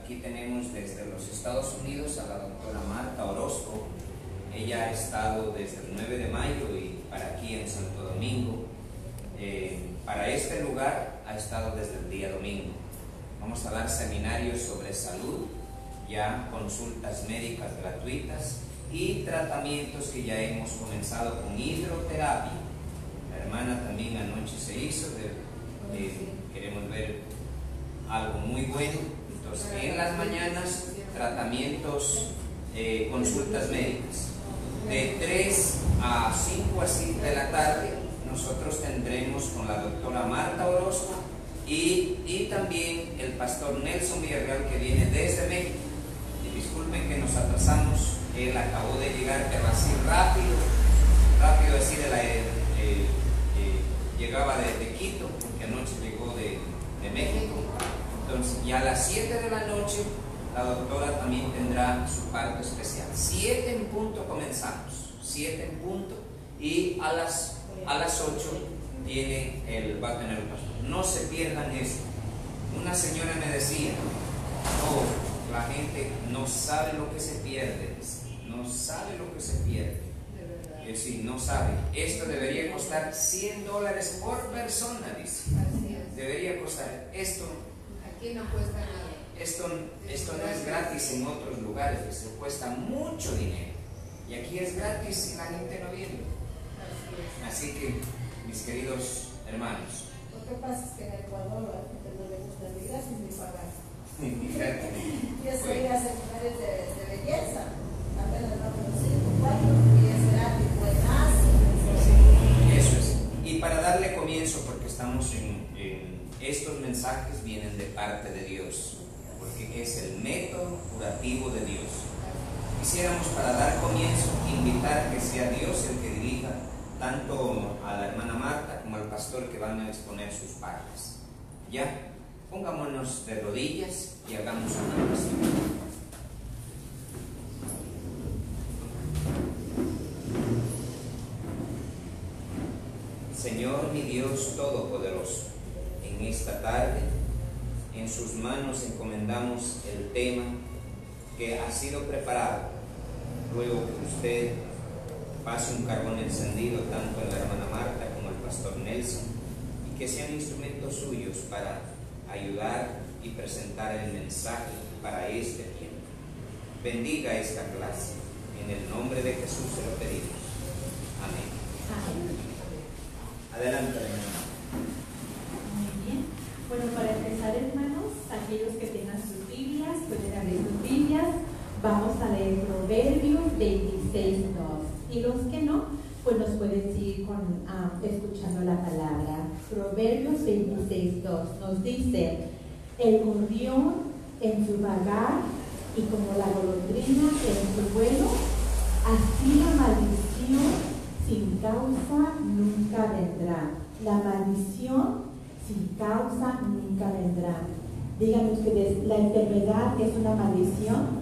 Aquí tenemos desde los Estados Unidos a la doctora Marta Orozco. Ella ha estado desde el 9 de mayo y para aquí en Santo Domingo. Para este lugar ha estado desde el día domingo. Vamos a dar seminarios sobre salud, ya consultas médicas gratuitas y tratamientos que ya hemos comenzado con hidroterapia. La hermana también anoche se hizo, queremos ver algo muy bueno. Entonces, en las mañanas, tratamientos, consultas médicas. De 3 a 5 así de la tarde, nosotros tendremos con la doctora Marta Orozco y también el pastor Nelson Villarreal, que viene desde México. Y disculpen que nos atrasamos, él acabó de llegar, pero así rápido así llegaba de Quito, porque anoche llegó de México. Entonces, ya a las 7 de la noche, la doctora también tendrá su parte especial. 7 en punto comenzamos, 7 en punto, y a las 8 va a tener el pastor. No se pierdan eso. Una señora me decía, no, la gente no sabe lo que se pierde, no sabe lo que se pierde. Es decir, no sabe. Esto debería costar $100 por persona, dice. Debería costar. Esto aquí no cuesta nada. Esto no es gratis en otros lugares, esto cuesta mucho dinero. Y aquí es gratis y la gente no viene. Así que, mis queridos hermanos. Lo que pasa es que en Ecuador a la gente no le gusta ni gratis ni pagar. Yo soy a seminarios de belleza, apenas no conocido 4 y es gratis, buenazo. Sí, eso es. Y para darle comienzo, porque estamos en estos mensajes vienen de parte de Dios, porque es el método curativo de Dios. Quisiéramos, para dar comienzo, invitar que sea Dios el que dirija tanto a la hermana Marta como al pastor que van a exponer sus partes. Ya, pongámonos de rodillas y hagamos una oración. Señor mi Dios Todopoderoso, en esta tarde en sus manos encomendamos el tema que ha sido preparado. Luego que usted pase un carbón encendido tanto en la hermana Marta como el pastor Nelson, y que sean instrumentos suyos para ayudar y presentar el mensaje para este tiempo. Bendiga esta clase. En el nombre de Jesús se lo pedimos. Amén. Adelante, hermano. Muy bien. Bueno, para empezar, hermanos, aquellos que tengan sus Biblias, pueden abrir sus Biblias. Vamos a leer Proverbios 26:2. Y los que no, pues nos pueden seguir escuchando la palabra. Proverbios 26:2 nos dice: el gorrión en su vagar y como la golondrina en su vuelo, así la maldición sin causa nunca vendrá. La maldición sin causa nunca vendrá. Díganme ustedes, ¿la enfermedad es una maldición?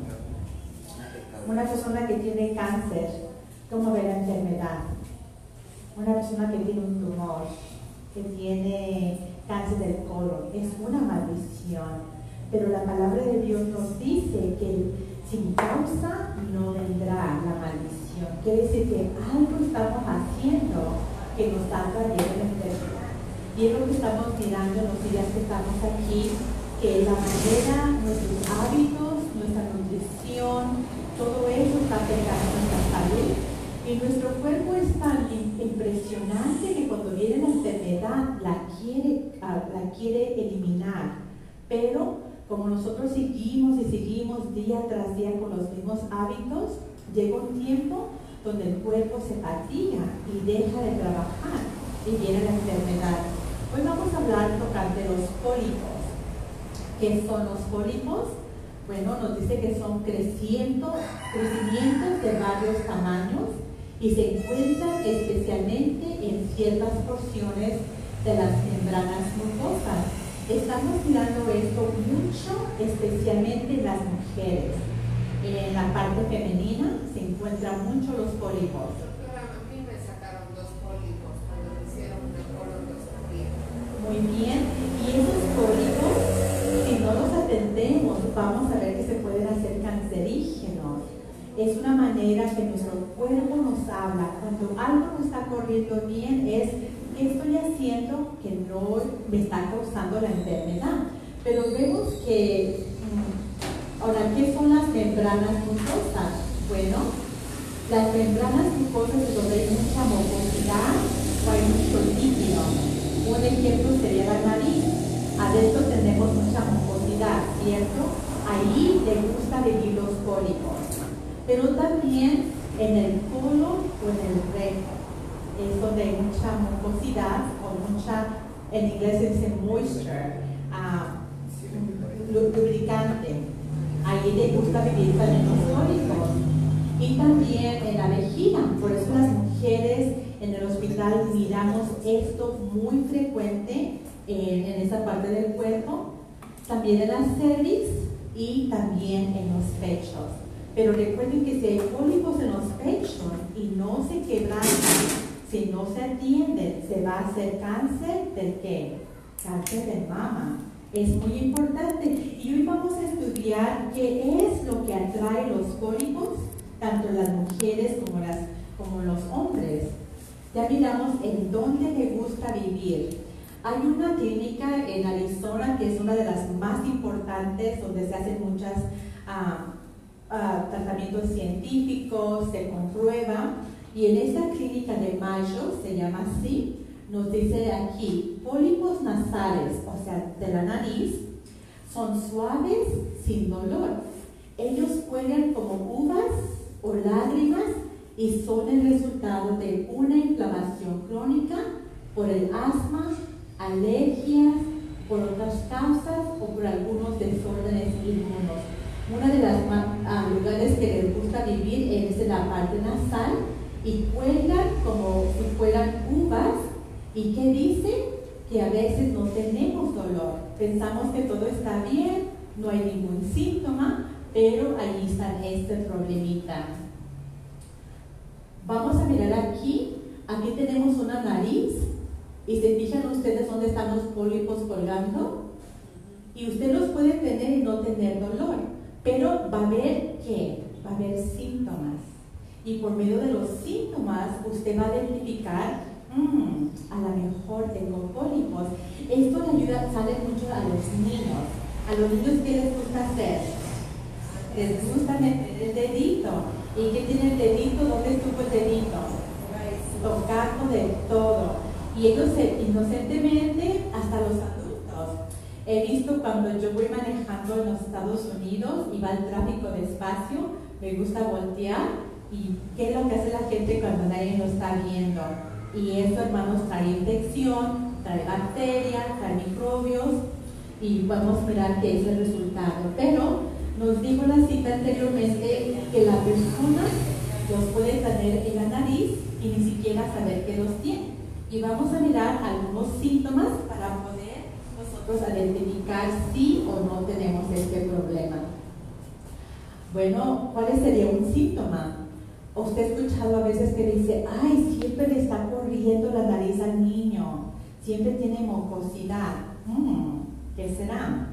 Una persona que tiene cáncer, ¿cómo ve la enfermedad? Una persona que tiene un tumor, que tiene cáncer del colon, es una maldición. Pero la palabra de Dios nos dice que sin causa no vendrá la maldición. Quiere decir que algo estamos haciendo que nos está trayendo la enfermedad. Y es lo que estamos mirando en los días que estamos aquí, que la manera, nuestros hábitos, nuestra nutrición, todo eso está afectando nuestra salud. Y nuestro cuerpo es tan impresionante que cuando viene la enfermedad la quiere eliminar. Pero como nosotros seguimos día tras día con los mismos hábitos, llega un tiempo donde el cuerpo se fatiga y deja de trabajar y viene la enfermedad. Hoy vamos a hablar tocante de los pólipos. ¿Qué son los pólipos? Bueno, nos dice que son crecimientos de varios tamaños y se encuentran especialmente en ciertas porciones de las membranas mucosas. Estamos mirando esto mucho, especialmente en las mujeres. En la parte femenina se encuentran mucho los pólipos. Doctora, a mí me sacaron 2 pólipos cuando me hicieron una colondoscopia. Muy bien, y esos pólipos, si no los atendemos vamos a ver que se pueden hacer cancerígenos. Es una manera que nuestro cuerpo nos habla. Cuando algo no está corriendo bien, es ¿qué estoy haciendo que no me está causando la enfermedad? Pero vemos que, ahora, ¿qué son las membranas mucosas? Bueno, las membranas mucosas es donde hay mucha mucosidad o hay mucho líquido. Un ejemplo sería la nariz. Adentro tenemos mucha mucosidad, ¿cierto? Ahí le gusta vivir los pólipos. Pero también en el colon o en el recto es donde hay mucha mucosidad o mucha, en inglés se dice moisture, lubricante. Ahí le gusta vivir también los pólipos. Y también en la vejiga. Por eso las mujeres en el hospital miramos esto muy frecuente en esa parte del cuerpo. También en las cervix y también en los pechos. Pero recuerden que si hay pólipos en los pechos y no se quebrantan, si no se atienden, se va a hacer cáncer ¿del qué? Cáncer de mama. Es muy importante. Y hoy vamos a estudiar qué es lo que atrae los pólipos, tanto en las mujeres como los hombres. Ya miramos en dónde le gusta vivir. Hay una clínica en Arizona que es una de las más importantes, donde se hacen muchos tratamientos científicos, se comprueba. Y en esta clínica de Mayo, se llama así, nos dice aquí, pólipos nasales, o sea, de la nariz, son suaves, sin dolor. Ellos cuelgan como uvas o lágrimas y son el resultado de una inflamación crónica por el asma, alergias, por otras causas o por algunos desórdenes inmunos. Uno de los lugares que les gusta vivir es en la parte nasal y cuelgan como si fueran uvas. ¿Y qué dicen? Que a veces no tenemos dolor. Pensamos que todo está bien, no hay ningún síntoma, pero ahí está este problemita. Vamos a mirar aquí. Aquí tenemos una nariz. ¿Y se fijan ustedes dónde están los pólipos colgando? Y usted los puede tener y no tener dolor, pero va a haber ¿qué? Va a haber síntomas. Y por medio de los síntomas, usted va a identificar, a lo mejor tengo pólipos. Esto le ayuda, sale mucho a los niños. A los niños, ¿qué les gusta hacer? Les gusta meter el dedito. ¿Y qué tiene el dedito? ¿Dónde estuvo el dedito? Tocando de todo. Y ellos inocentemente, hasta los adultos. He visto cuando yo voy manejando en los Estados Unidos y va el tráfico despacio, me gusta voltear y qué es lo que hace la gente cuando nadie lo está viendo. Y eso, hermanos, trae infección, trae bacterias, trae microbios y vamos a mirar qué es el resultado. Pero nos dijo la cita anteriormente que la persona los puede tener en la nariz y ni siquiera saber que los tiene. Y vamos a mirar algunos síntomas para poder nosotros identificar si o no tenemos este problema. Bueno, ¿cuál sería un síntoma? Usted ha escuchado a veces que dice, ay, siempre le está corriendo la nariz al niño, siempre tiene mucosidad. ¿Qué será?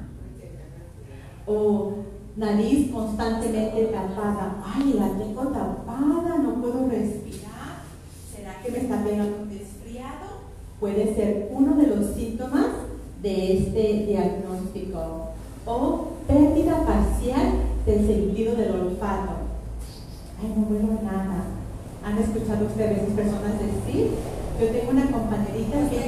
O nariz constantemente tapada, ay, la tengo tapada, no puedo respirar. ¿Será que me está pegando un resfriado? Puede ser uno de los síntomas de este diagnóstico. O pérdida parcial del sentido del olfato. Ay, no veo nada. ¿Han escuchado ustedes esas personas decir? Yo tengo una compañerita que...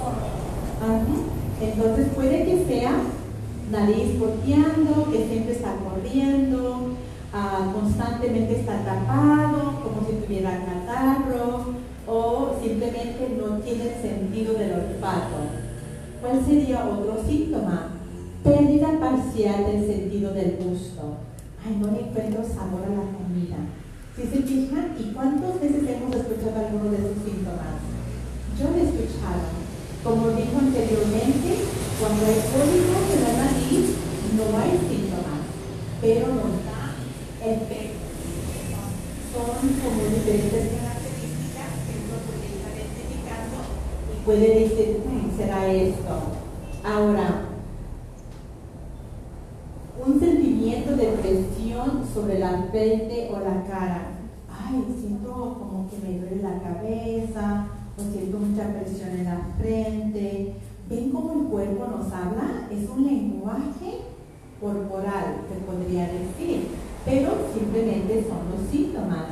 Entonces puede que sea nariz goteando, que siempre está corriendo, constantemente está tapado, como si tuviera catarro, o simplemente no tiene sentido del olfato. ¿Cuál sería otro síntoma? Pérdida parcial del sentido del gusto. Ay, no le encuentro sabor a la comida. ¿Sí se fijan? ¿Y cuántas veces hemos escuchado alguno de esos síntomas? Yo lo he escuchado. Como dijo anteriormente, cuando hay pólipos en la nariz, no hay síntomas, pero nos da efectos. Son como diferentes características que uno puede estar identificando y puede decir, será esto. Ahora, un sentimiento sentimiento de presión sobre la frente o la cara. Ay, siento como que me duele la cabeza, o siento mucha presión en la frente. ¿Ven cómo el cuerpo nos habla? Es un lenguaje corporal, se podría decir, pero simplemente son los síntomas.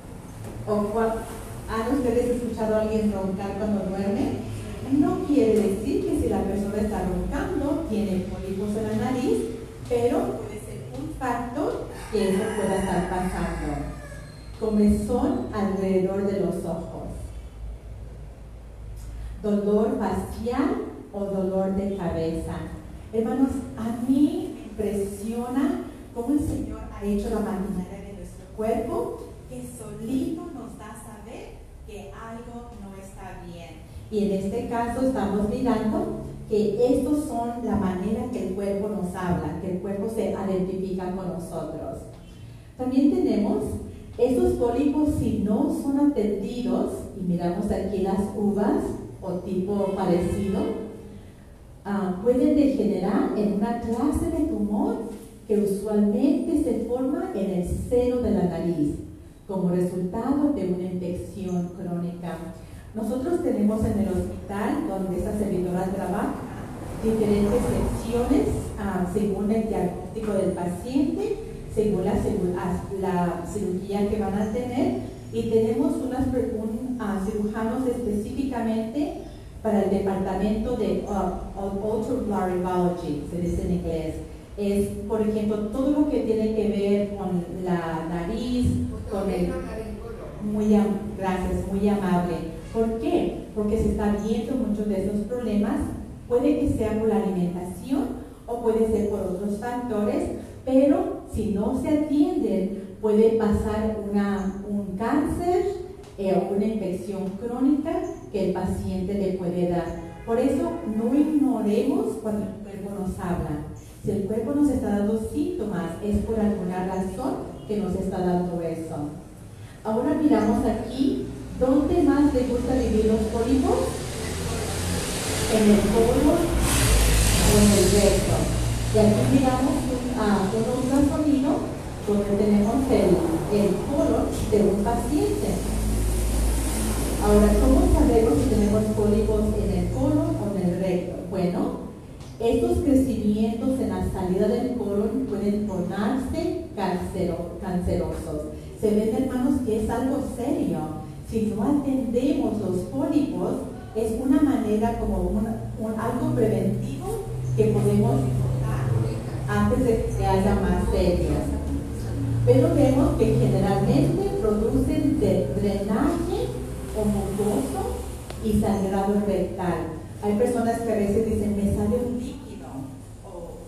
¿Han ustedes escuchado a alguien roncar cuando duerme? No quiere decir que si la persona está roncando, tiene pólipos en la nariz, pero puede ser un factor que eso pueda estar pasando. Comezón alrededor de los ojos. Dolor facial o dolor de cabeza. Hermanos, a mí me impresiona cómo el Señor ha hecho la maquinaria de nuestro cuerpo, que solito nos da a saber que algo no está bien. Y en este caso estamos mirando que estos son la manera que el cuerpo nos habla, que el cuerpo se identifica con nosotros. También tenemos estos pólipos, si no son atendidos, y miramos aquí las uvas o tipo parecido, pueden degenerar en una clase de tumor que usualmente se forma en el seno de la nariz como resultado de una infección crónica. Nosotros tenemos en el hospital donde esta servidora trabaja diferentes secciones según el diagnóstico del paciente, según la cirugía que van a tener, y tenemos cirujanos específicamente para el departamento de otolaryngology, se dice en inglés. Es, por ejemplo, todo lo que tiene que ver con la nariz, con el... Gracias, muy amable. ¿Por qué? Porque se está viendo muchos de esos problemas. Puede que sea por la alimentación o puede ser por otros factores, pero si no se atienden, puede pasar un cáncer o una infección crónica que el paciente le puede dar. Por eso no ignoremos cuando el cuerpo nos habla. Si el cuerpo nos está dando síntomas, es por alguna razón que nos está dando eso. Ahora miramos aquí, ¿dónde más le gusta vivir los pólipos? En el colon o en el recto. Y aquí miramos un ultrasonido donde tenemos el colon de un paciente. Ahora, ¿cómo sabemos si tenemos pólipos en el colon o en el recto? Bueno, estos crecimientos en la salida del colon pueden tornarse cancerosos. Se ven, hermanos, que es algo serio. Si no atendemos los pólipos, es una manera como algo preventivo que podemos enfocar antes de que haya más serias. Pero vemos que generalmente producen drenaje o mucoso y sangrado rectal. Hay personas que a veces dicen, me sale un líquido o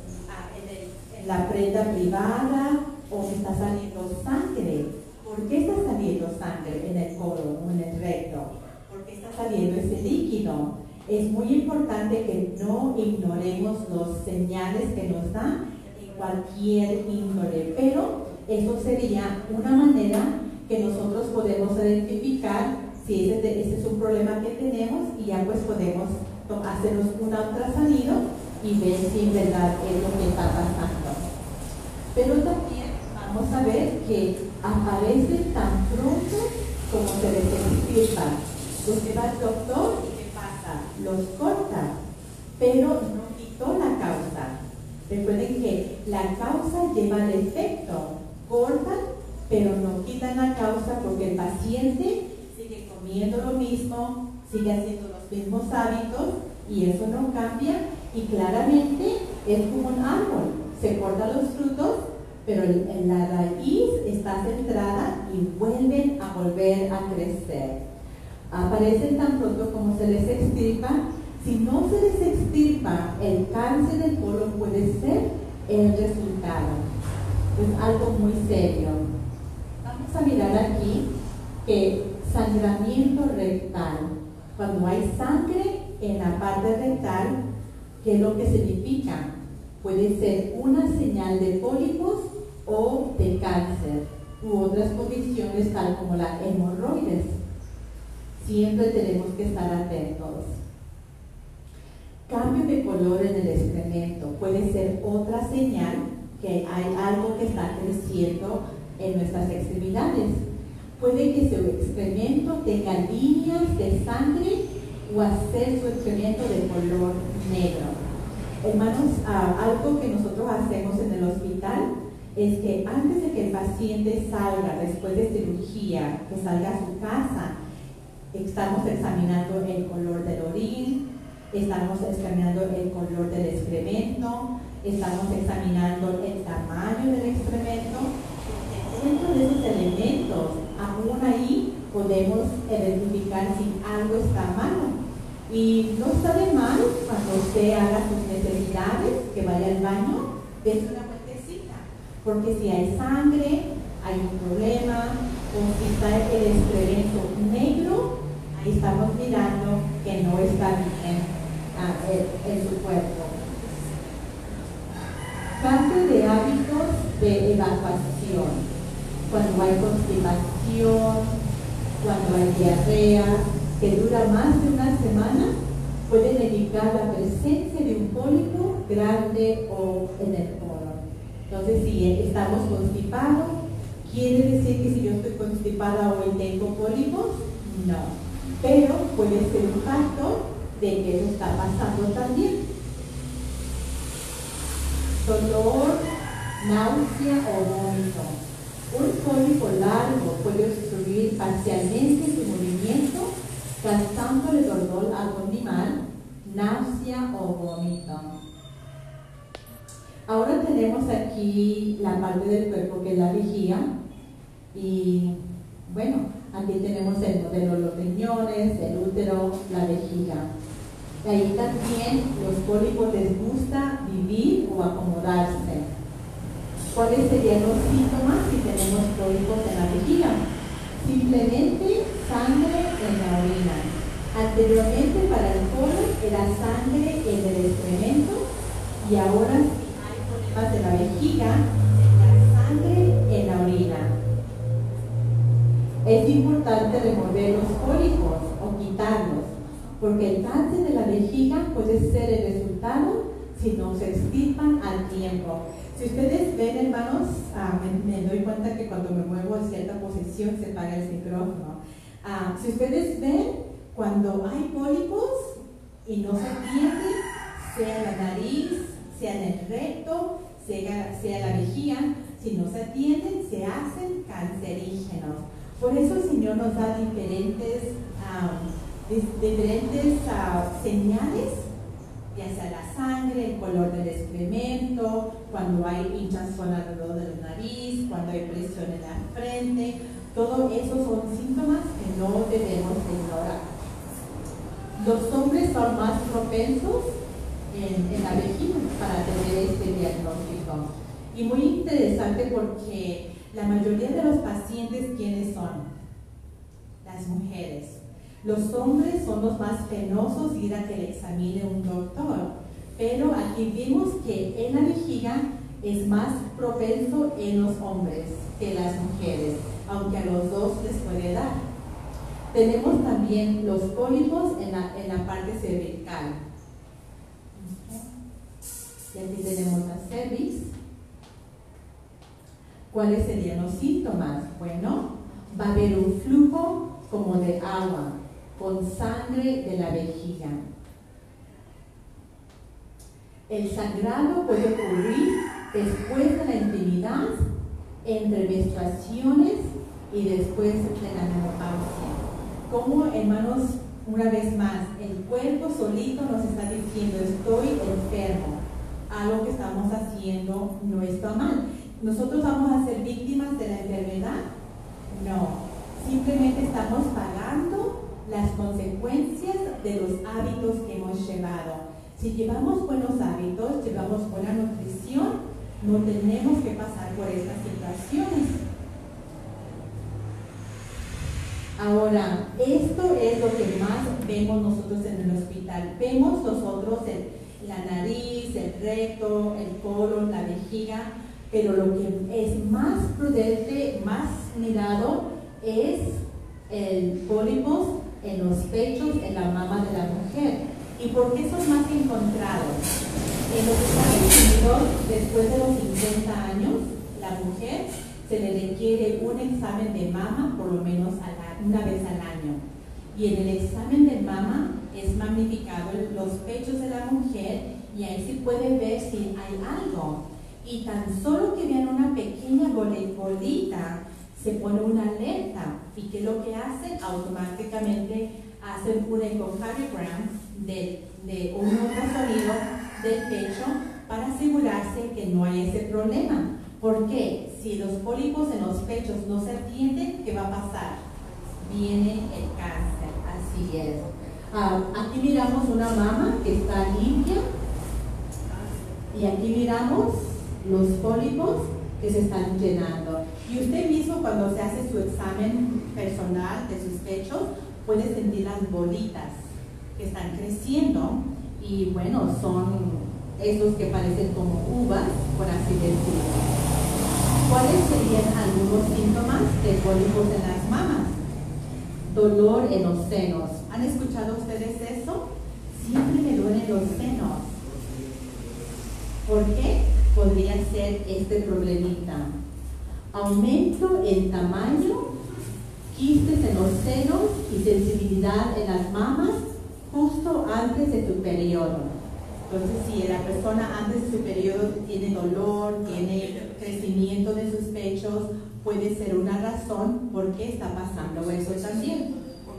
en la prenda privada, o me está saliendo sangre. ¿Por qué está saliendo sangre en el colon o en el recto? ¿Por qué está saliendo ese líquido? Es muy importante que no ignoremos los señales que nos dan en cualquier índole, pero eso sería una manera que nosotros podemos identificar si ese es un problema que tenemos, y ya pues podemos hacernos un ultrasonido y ver si en verdad es lo que está pasando. Pero también vamos a ver que aparecen tan pronto como se les extirpa. Usted va al doctor y ¿qué pasa? Los corta, pero no quitó la causa. Recuerden que la causa lleva el efecto. Cortan, pero no quitan la causa porque el paciente sigue comiendo lo mismo, sigue haciendo los mismos hábitos y eso no cambia, y claramente es como un árbol. Se cortan los frutos, pero la raíz está centrada y vuelven a volver a crecer. Aparecen tan pronto como se les extirpa. Si no se les extirpa, el cáncer del colon puede ser el resultado. Es algo muy serio. Vamos a mirar aquí que sangramiento rectal. Cuando hay sangre en la parte rectal, ¿qué es lo que significa? Puede ser una señal de pólipos o de cáncer u otras condiciones tal como la hemorroides. Siempre tenemos que estar atentos. Cambio de color en el excremento puede ser otra señal que hay algo que está creciendo en nuestras extremidades. Puede que su excremento tenga líneas de sangre o hacer su excremento de color negro. Hermanos, algo que nosotros hacemos en el hospital es que antes de que el paciente salga, después de cirugía, que salga a su casa, estamos examinando el color del orín, estamos examinando el color del excremento, estamos examinando el tamaño del excremento. Dentro de esos elementos, aún ahí podemos identificar si algo está malo. Y no está de mal cuando usted haga sus necesidades, que vaya al baño, dése una vueltecita. Porque si hay sangre, hay un problema, o si está el excremento negro, ahí estamos mirando que no está bien en su cuerpo. Parte de hábitos de evacuación. Cuando hay constipación, cuando hay diarrea, que dura más de una semana, pueden indicar la presencia de un pólipo grande o en el colon. Entonces, si estamos constipados, ¿quiere decir que si yo estoy constipada hoy tengo pólipos? No. Pero puede ser un factor de que eso está pasando también. Dolor, náusea o vómito. Un pólipo largo puede obstruir parcialmente su movimiento, causándole dolor abdominal, náusea o vómito. Ahora tenemos aquí la parte del cuerpo que es la vejiga. Y bueno, aquí tenemos el modelo de los riñones, el útero, la vejiga. Ahí también los pólipos les gusta vivir o acomodarse. ¿Cuáles serían los síntomas si tenemos pólipos en la vejiga? Simplemente sangre en la orina. Anteriormente para el colon era sangre en el excremento y ahora si hay problemas de la vejiga sería sangre en la orina. Es importante remover los pólipos o quitarlos porque el cáncer de la vejiga puede ser el resultado si no se extirpan al tiempo. Si ustedes ven, hermanos, me doy cuenta que cuando me muevo en cierta posición se apaga el micrófono. Si ustedes ven, cuando hay pólipos y no se atienden, sea en la nariz, sea en el recto, sea la vejiga, si no se atienden, se hacen cancerígenos. Por eso el Señor nos da diferentes señales, ya sea la sangre, el color del excremento, cuando hay hinchazón alrededor de la nariz, cuando hay presión en la frente. Todo eso son síntomas que no debemos ignorar. Los hombres son más propensos en la vejiga para tener este diagnóstico. Y muy interesante porque la mayoría de los pacientes, ¿quiénes son? Las mujeres. Los hombres son los más penosos ir a que le examine un doctor, pero aquí vimos que en la vejiga es más propenso en los hombres que las mujeres, aunque a los dos les puede dar. Tenemos también los pólipos en la parte cervical. Y aquí tenemos la cervix. ¿Cuáles serían los síntomas? Bueno, va a haber un flujo como de agua con sangre de la vejiga. El sangrado puede ocurrir después de la intimidad, entre menstruaciones y después de la menopausia. Como, hermanos, una vez más, el cuerpo solito nos está diciendo estoy enfermo, algo que estamos haciendo no está mal. ¿Nosotros vamos a ser víctimas de la enfermedad? No, simplemente estamos pagando las consecuencias de los hábitos que hemos llevado. Si llevamos buenos hábitos, llevamos buena nutrición, no tenemos que pasar por estas situaciones. Ahora, esto es lo que más vemos nosotros en el hospital. Vemos nosotros la nariz, el recto, el colon, la vejiga, pero lo que es más prudente, más mirado, es el pólipos en los pechos, en la mama de la mujer. ¿Y por qué son más encontrados? En los Estados Unidos, después de los 50 años, la mujer se le requiere un examen de mama por lo menos una vez al año. Y en el examen de mama es magnificado los pechos de la mujer y ahí se puede ver si hay algo. Y tan solo que vean una pequeña bolita, se pone una alerta. ¿Y qué es lo que hacen? Automáticamente hacen un echocardiogram de un ultrasonido del pecho para asegurarse que no hay ese problema. ¿Por qué? Si los pólipos en los pechos no se atienden, ¿qué va a pasar? Viene el cáncer, así es. Aquí miramos una mama que está limpia y aquí miramos los pólipos que se están llenando. Y usted mismo cuando se hace su examen personal de sus pechos puede sentir las bolitas que están creciendo y bueno, son esos que parecen como uvas, por así decirlo. ¿Cuáles serían algunos síntomas de pólipos en las mamas? Dolor en los senos. ¿Han escuchado ustedes eso? Siempre me duelen los senos. ¿Por qué podría ser este problemita? Aumento en tamaño, quistes en los senos y sensibilidad en las mamas justo antes de tu periodo. Entonces, si la persona antes de su periodo tiene dolor, tiene crecimiento de sus pechos, puede ser una razón por qué está pasando eso también.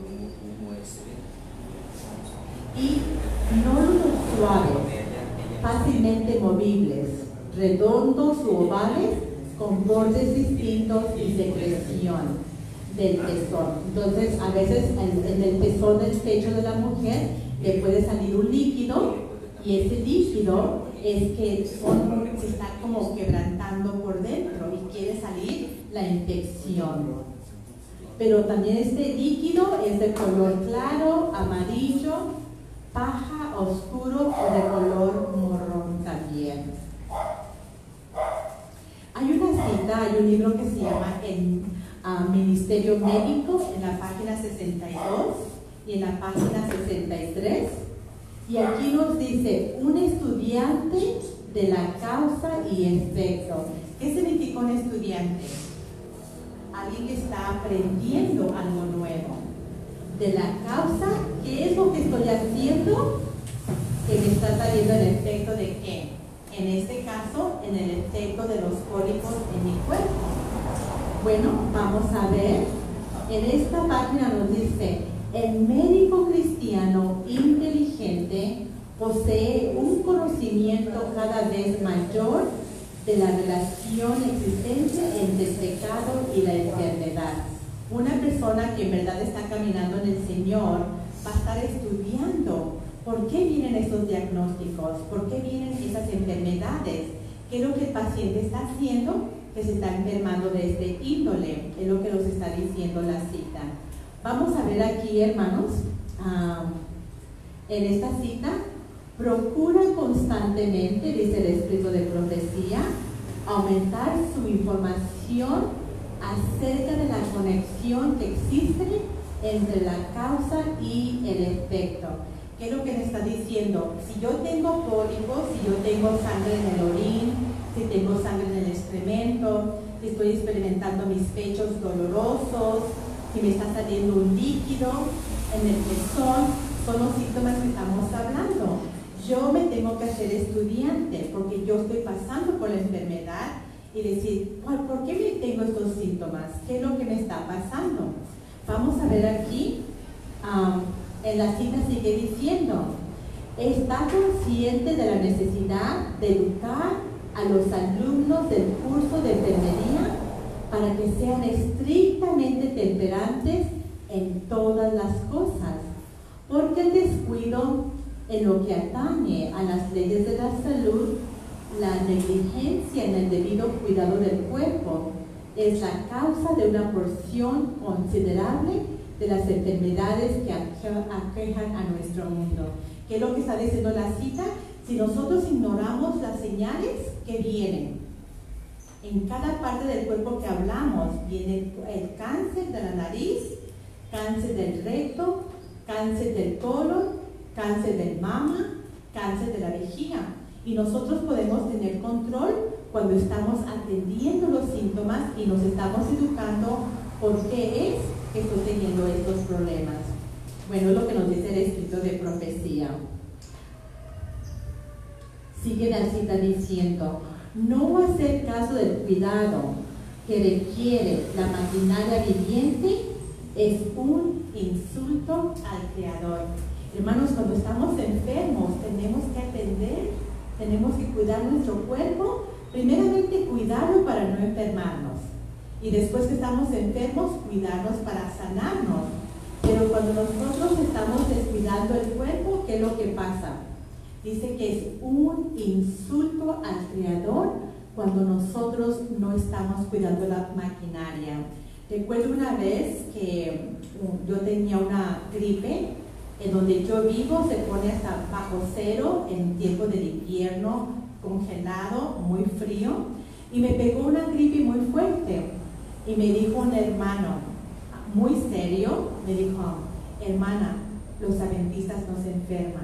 Y nódulos suaves, fácilmente movibles, redondos u ovales, con bordes distintos y secreción del pezón. Entonces, a veces en el pezón del pecho de la mujer le puede salir un líquido y ese líquido es que se está como quebrantando por dentro y quiere salir la infección. Pero también este líquido es de color claro, amarillo, paja, oscuro o de color marrón también. Hay una cita, hay un libro que se llama El Ministerio Médico en la página 62 y en la página 63. Y aquí nos dice, un estudiante de la causa y efecto. ¿Qué significa un estudiante? Alguien que está aprendiendo algo nuevo. De la causa, ¿qué es lo que estoy haciendo? Que me está saliendo el efecto de qué. En este caso, en el efecto de los pólipos en mi cuerpo. Bueno, vamos a ver. En esta página nos dice, el médico cristiano inteligente posee un conocimiento cada vez mayor de la relación existente entre el pecado y la enfermedad. Una persona que en verdad está caminando en el Señor va a estar estudiando por qué vienen estos diagnósticos, por qué vienen esas enfermedades, qué es lo que el paciente está haciendo que se está enfermando de este índole, es lo que nos está diciendo la cita. Vamos a ver aquí, hermanos, en esta cita, procura constantemente, dice el Espíritu de Profecía, aumentar su información acerca de la conexión que existe entre la causa y el efecto. ¿Qué es lo que me está diciendo? Si yo tengo pólipos, si yo tengo sangre en el orín, si tengo sangre en el excremento, si estoy experimentando mis pechos dolorosos, si me está saliendo un líquido en el pezón, son los síntomas que estamos hablando. Yo me tengo que hacer estudiante porque yo estoy pasando por la enfermedad y decir, ¿por qué me tengo estos síntomas? ¿Qué es lo que me está pasando? Vamos a ver aquí, en la cita sigue diciendo, está consciente de la necesidad de educar a los alumnos del curso de enfermería para que sean estrictamente temperantes en todas las cosas, porque el descuido en lo que atañe a las leyes de la salud, la negligencia en el debido cuidado del cuerpo, es la causa de una porción considerable de las enfermedades que aquejan a nuestro mundo. ¿Qué es lo que está diciendo la cita? Si nosotros ignoramos las señales que vienen, en cada parte del cuerpo que hablamos, viene el cáncer de la nariz, cáncer del recto, cáncer del colon, cáncer del mama, cáncer de la vejiga. Y nosotros podemos tener control cuando estamos atendiendo los síntomas y nos estamos educando por qué es que estoy teniendo estos problemas. Bueno, es lo que nos dice el escrito de profecía. Sigue la cita diciendo: no hacer caso del cuidado que requiere la maquinaria viviente es un insulto al Creador. Hermanos, cuando estamos enfermos tenemos que atender, tenemos que cuidar nuestro cuerpo, primeramente cuidarlo para no enfermarnos, y después que estamos enfermos, cuidarnos para sanarnos. Pero cuando nosotros estamos descuidando el cuerpo, ¿qué es lo que pasa? Dice que es un insulto al Creador cuando nosotros no estamos cuidando la maquinaria. Recuerdo una vez que yo tenía una gripe. En donde yo vivo se pone hasta bajo cero en tiempo del invierno, congelado, muy frío, y me pegó una gripe muy fuerte. Y me dijo un hermano, muy serio, me dijo: hermana, los adventistas no se enferman.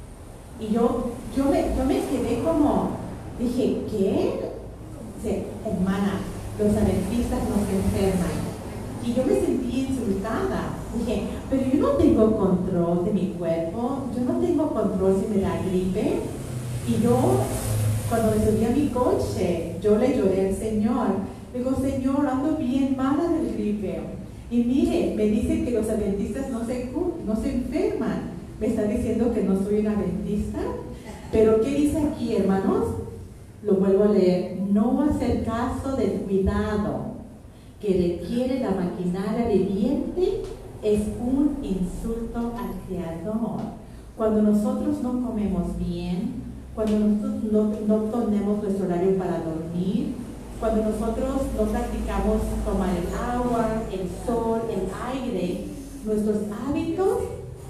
Y yo me quedé como, dije, ¿qué? Dice: hermana, los adventistas no se enferman. Y yo me sentí insultada. Dije, pero yo no tengo control de mi cuerpo, yo no tengo control si me da gripe. Y yo, cuando me subí a mi coche, yo le lloré al Señor. Digo: Señor, ando bien mala del gripe. Y mire, me dice que los adventistas no se enferman. ¿Me está diciendo que no soy una adventista? Pero ¿qué dice aquí, hermanos? Lo vuelvo a leer: no hacer caso del cuidado que requiere la maquinaria viviente es un insulto al Creador. Cuando nosotros no comemos bien, cuando nosotros no ponemos nuestro horario para dormir, cuando nosotros no practicamos tomar el agua, el sol, el aire, nuestros hábitos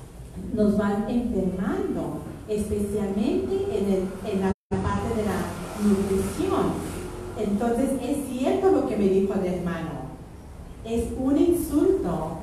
nos van enfermando, especialmente en la parte de la nutrición. Entonces es cierto lo que me dijo el hermano, es un insulto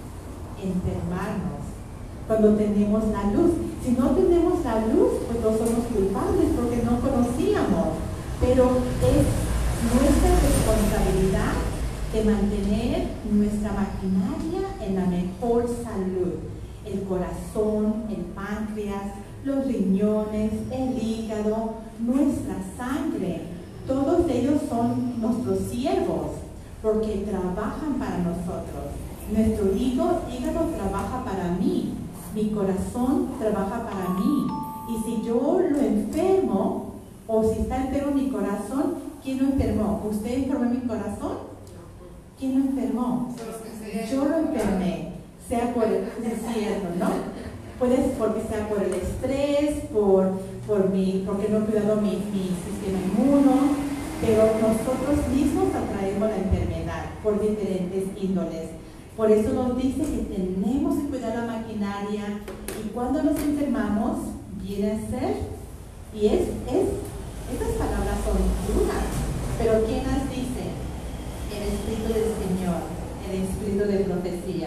enfermarnos cuando tenemos la luz. Si no tenemos la luz, pues no somos culpables porque no conocíamos, pero es nuestra responsabilidad de mantener nuestra maquinaria en la mejor salud. El corazón, el páncreas, los riñones, el hígado, nuestra sangre, todos ellos son nuestros siervos porque trabajan para nosotros. Nuestro hígado trabaja para mí, mi corazón trabaja para mí. Y si yo lo enfermo, o si está enfermo mi corazón, ¿quién lo enfermó? ¿Usted enfermó mi corazón? ¿Quién lo enfermó? Yo lo enfermé, sea por el desierto, ¿no? Puede porque sea por el estrés, porque no he cuidado mi sistema inmuno, pero nosotros mismos atraemos la enfermedad por diferentes índoles. Por eso nos dice que tenemos que cuidar la maquinaria, y cuando nos enfermamos, viene a ser, y estas palabras son duras, pero ¿quién las dice? El Espíritu del Señor, el Espíritu de profecía.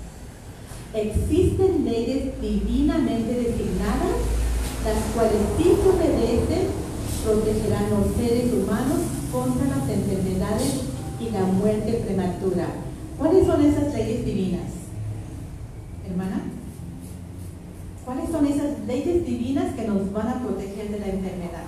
Existen leyes divinamente designadas, las cuales, si se obedecen, protegerán los seres humanos contra las enfermedades y la muerte prematura. ¿Cuáles son esas leyes divinas, hermana? ¿Cuáles son esas leyes divinas que nos van a proteger de la enfermedad?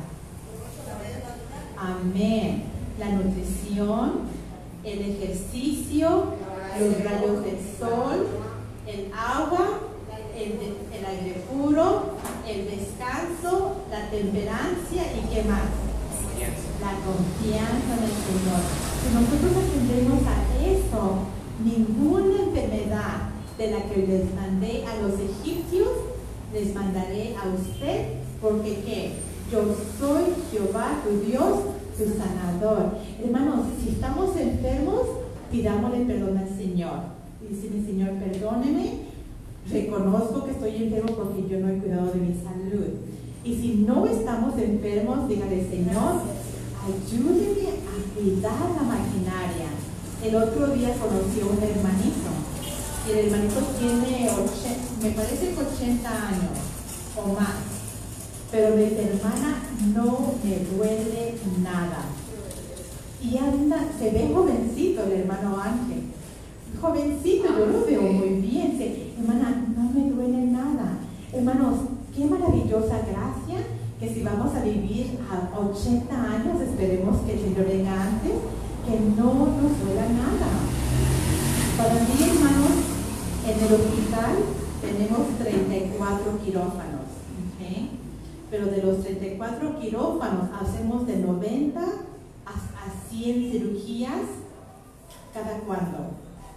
Amén. La nutrición, el ejercicio, los rayos del sol, el agua, el aire puro, el descanso, la temperancia y ¿qué más? La confianza en el Señor. Si nosotros atendemos a eso, ninguna enfermedad de la que les mandé a los egipcios, les mandaré a usted, porque ¿qué? Yo soy Jehová, tu Dios, tu sanador. Hermanos, si estamos enfermos, pidámosle perdón al Señor. Y decirle: Señor, perdóneme, reconozco que estoy enfermo porque yo no he cuidado de mi salud. Y si no estamos enfermos, dígale: Señor, ayúdeme a cuidar la maquinaria. El otro día conocí a un hermanito, y el hermanito tiene, me parece que 80 años. o más. Pero me dice, hermana, no me duele nada. Y anda, se ve jovencito el hermano Ángel. Jovencito, yo lo veo muy bien. Dice, hermana, no me duele nada. Hermanos, qué maravillosa gracia que si vamos a vivir a 80 años, esperemos que el Señor venga antes, que no nos duela nada. Para mí, hermanos, en el hospital tenemos 34 quirófanos, ¿okay? Pero de los 34 quirófanos hacemos de 90 a 100 cirugías. ¿Cada cuándo?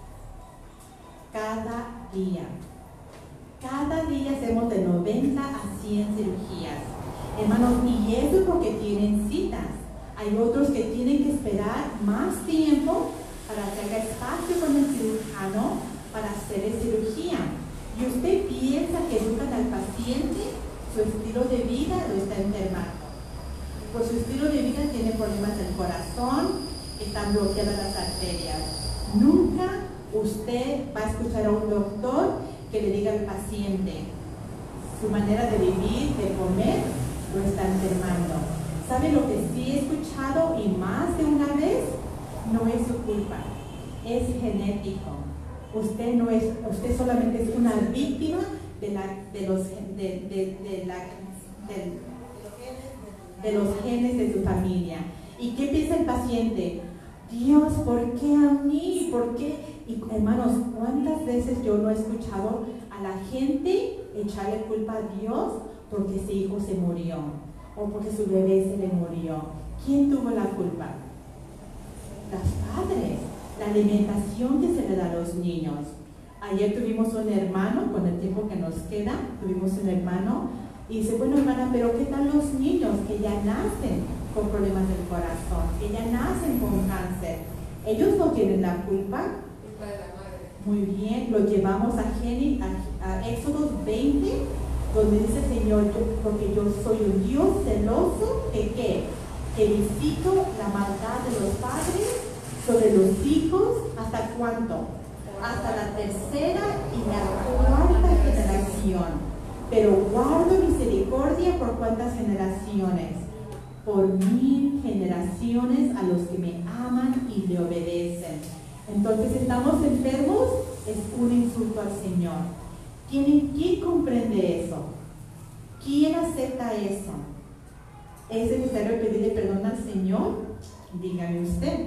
Cada día. Cada día hacemos de 90 a 100 cirugías. Hermanos, y eso porque tienen citas. Hay otros que tienen que esperar más tiempo para que haga espacio con el cirujano para hacer cirugía. Y usted piensa que educan al paciente, su estilo de vida lo está enfermando. Por su estilo de vida tiene problemas del corazón, están bloqueadas las arterias. Nunca usted va a escuchar a un doctor que le diga al paciente su manera de vivir, de comer, lo está enfermando. ¿Sabe lo que sí he escuchado y más de una vez? No es su culpa, es genético. Usted solamente es una víctima de los genes de su familia. ¿Y qué piensa el paciente? Dios, ¿por qué a mí? ¿Por qué? Y hermanos, ¿cuántas veces yo no he escuchado a la gente echarle culpa a Dios porque su hijo se murió o porque su bebé se le murió? ¿Quién tuvo la culpa? Los padres. La alimentación que se le da a los niños. Ayer tuvimos un hermano, con el tiempo que nos queda, tuvimos un hermano y dice, bueno hermana, pero ¿qué tal los niños que ya nacen con problemas del corazón, que ya nacen con cáncer? Ellos no tienen la culpa. Culpa de la madre. Muy bien, lo llevamos a Éxodo 20, donde dice el Señor, porque yo soy un Dios celoso, ¿de qué? Que visito la maldad de los padres sobre los hijos, ¿hasta cuánto? Hasta la tercera y la cuarta generación. Pero guardo misericordia por cuántas generaciones. Por 1000 generaciones a los que me aman y le obedecen. Entonces, ¿estamos enfermos? Es un insulto al Señor. ¿Quién comprende eso? ¿Quién acepta eso? ¿Es necesario pedirle perdón al Señor? Dígame usted.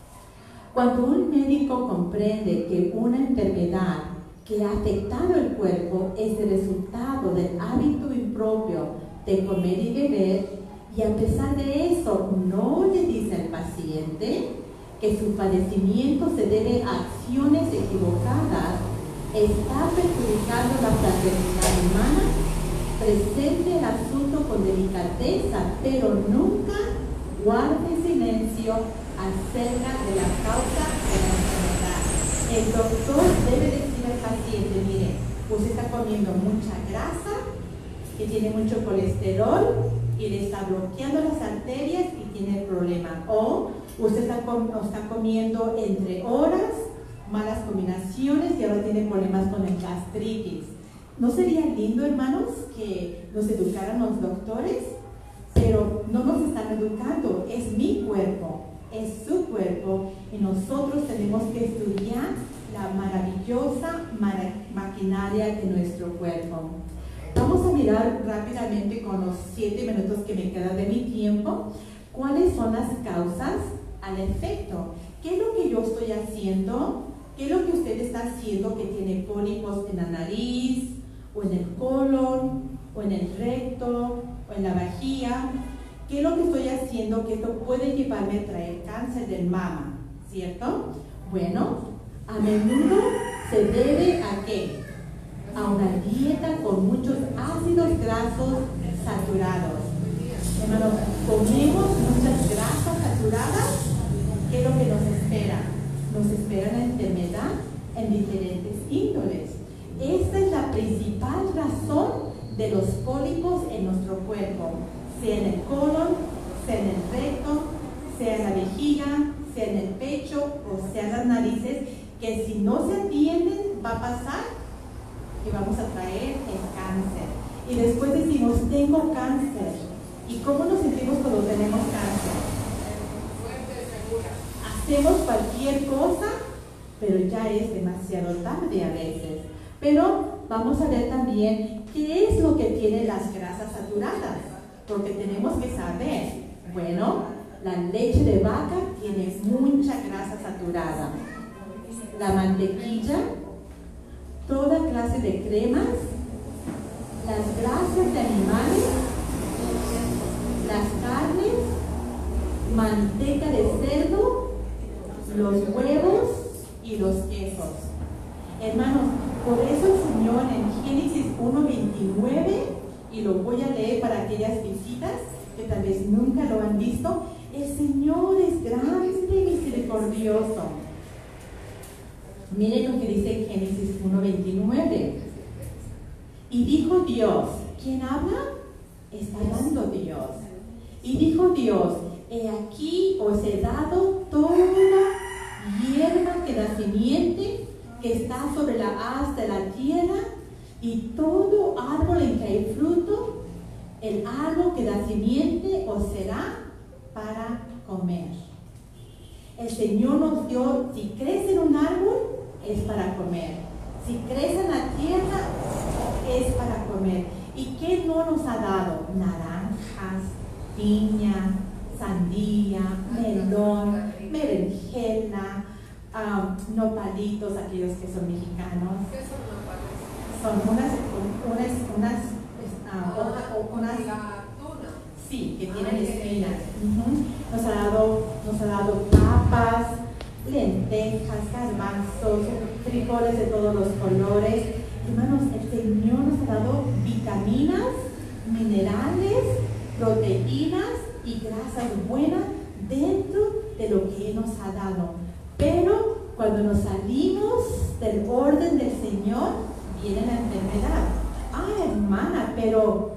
Cuando un médico comprende que una enfermedad que ha afectado el cuerpo es el resultado del hábito impropio de comer y beber, y a pesar de eso no le dice al paciente que su padecimiento se debe a acciones equivocadas, está perjudicando la fraternidad humana. Presente el asunto con delicadeza, pero nunca guarde silencio acerca de la causa de la enfermedad. El doctor debe decir al paciente, mire, usted está comiendo mucha grasa, que tiene mucho colesterol y le está bloqueando las arterias y tiene problemas. O usted está comiendo entre horas, malas combinaciones y ahora tiene problemas con el gastritis. ¿No sería lindo, hermanos, que nos educaran los doctores? Pero no nos están educando, es mi cuerpo. Es su cuerpo y nosotros tenemos que estudiar la maravillosa maquinaria de nuestro cuerpo. Vamos a mirar rápidamente con los 7 minutos que me quedan de mi tiempo cuáles son las causas al efecto. ¿Qué es lo que yo estoy haciendo? ¿Qué es lo que usted está haciendo que tiene pólipos en la nariz o en el colon o en el recto o en la vejiga? ¿Qué es lo que estoy haciendo que esto puede llevarme a traer cáncer de mama? ¿Cierto? Bueno, a menudo se debe a ¿qué? A una dieta con muchos ácidos grasos saturados. Hermanos, comemos muchas grasas saturadas. ¿Qué es lo que nos espera? Nos espera la enfermedad en diferentes índoles. Esta es la principal razón de los pólipos en nuestro cuerpo, sea en el colon, sea en el recto, sea en la vejiga, sea en el pecho o sea en las narices, que si no se atienden va a pasar que vamos a traer el cáncer. y después decimos, tengo cáncer. ¿Y cómo nos sentimos cuando tenemos cáncer? Hacemos cualquier cosa, pero ya es demasiado tarde a veces. Pero vamos a ver también qué es lo que tiene las grasas saturadas, porque tenemos que saber, bueno, la leche de vaca tiene mucha grasa saturada, la mantequilla, toda clase de cremas, las grasas de animales, las carnes, manteca de cerdo, los huevos y los quesos. Hermanos, por eso el Señor en Génesis 1:29, y lo voy a leer para aquellas visitas que tal vez nunca lo han visto, el Señor es grande y misericordioso. Miren lo que dice Génesis 1:29. Y dijo Dios, ¿quién habla? Está hablando Dios. Y dijo Dios, he aquí os he dado toda hierba que da simiente, que está sobre la haz de la tierra, y todo árbol en que hay fruto, el árbol que da simiente os será para comer. El Señor nos dio, si crece en un árbol, es para comer. Si crece en la tierra, es para comer. ¿Y qué no nos ha dado? Naranjas, piña, sandía, melón, berenjena, nopalitos, aquellos que son mexicanos. ¿Qué son nopales? Son unas sí, que tienen espinas. Nos ha dado papas, lentejas, garbanzos, frijoles de todos los colores. Hermanos, el Señor nos ha dado vitaminas, minerales, proteínas y grasas buenas dentro de lo que Él nos ha dado. Pero cuando nos salimos del orden del Señor, viene la enfermedad. Ah, hermana, pero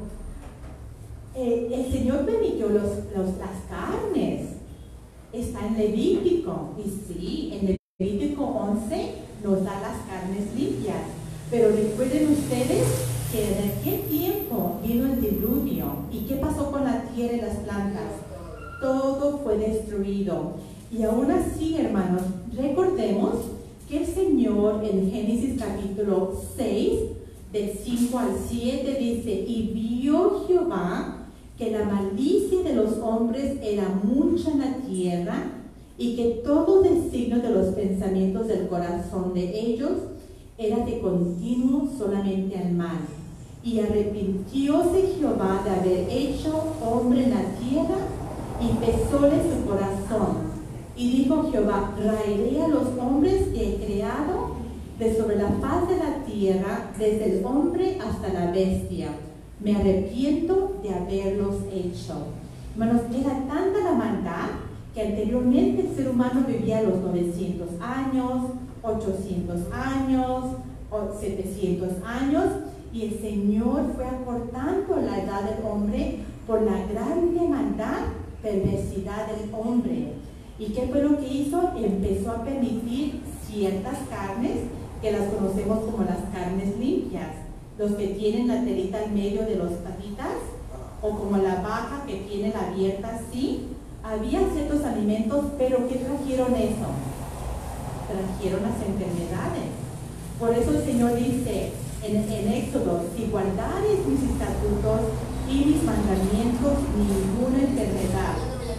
el Señor permitió las carnes. Está en Levítico. Y sí, en Levítico 11 nos da las carnes limpias. Pero recuerden ustedes que en aquel tiempo vino el diluvio. ¿Y qué pasó con la tierra y las plantas? Todo fue destruido. Y aún así, hermanos, recordemos que el Señor en Génesis capítulo 6, del 5 al 7, dice, y vio Jehová que la malicia de los hombres era mucha en la tierra, y que todo designio de los pensamientos del corazón de ellos era de continuo solamente al mal. Y arrepintióse Jehová de haber hecho hombre en la tierra, y pesóle su corazón. Y dijo Jehová, raeré a los hombres que he creado de sobre la faz de la tierra, desde el hombre hasta la bestia. Me arrepiento de haberlos hecho. Hermanos, era tanta la maldad que anteriormente el ser humano vivía los 900 años, 800 años, 700 años, y el Señor fue acortando la edad del hombre por la grande maldad, perversidad del hombre. ¿Y qué fue lo que hizo? Empezó a permitir ciertas carnes que las conocemos como las carnes limpias, los que tienen la telita al medio de las patitas, o como la vaca que tiene la abierta así. Había ciertos alimentos, pero ¿qué trajeron eso? Trajeron las enfermedades. Por eso el Señor dice en Éxodo, si guardares mis estatutos y mis mandamientos, ninguna enfermedad.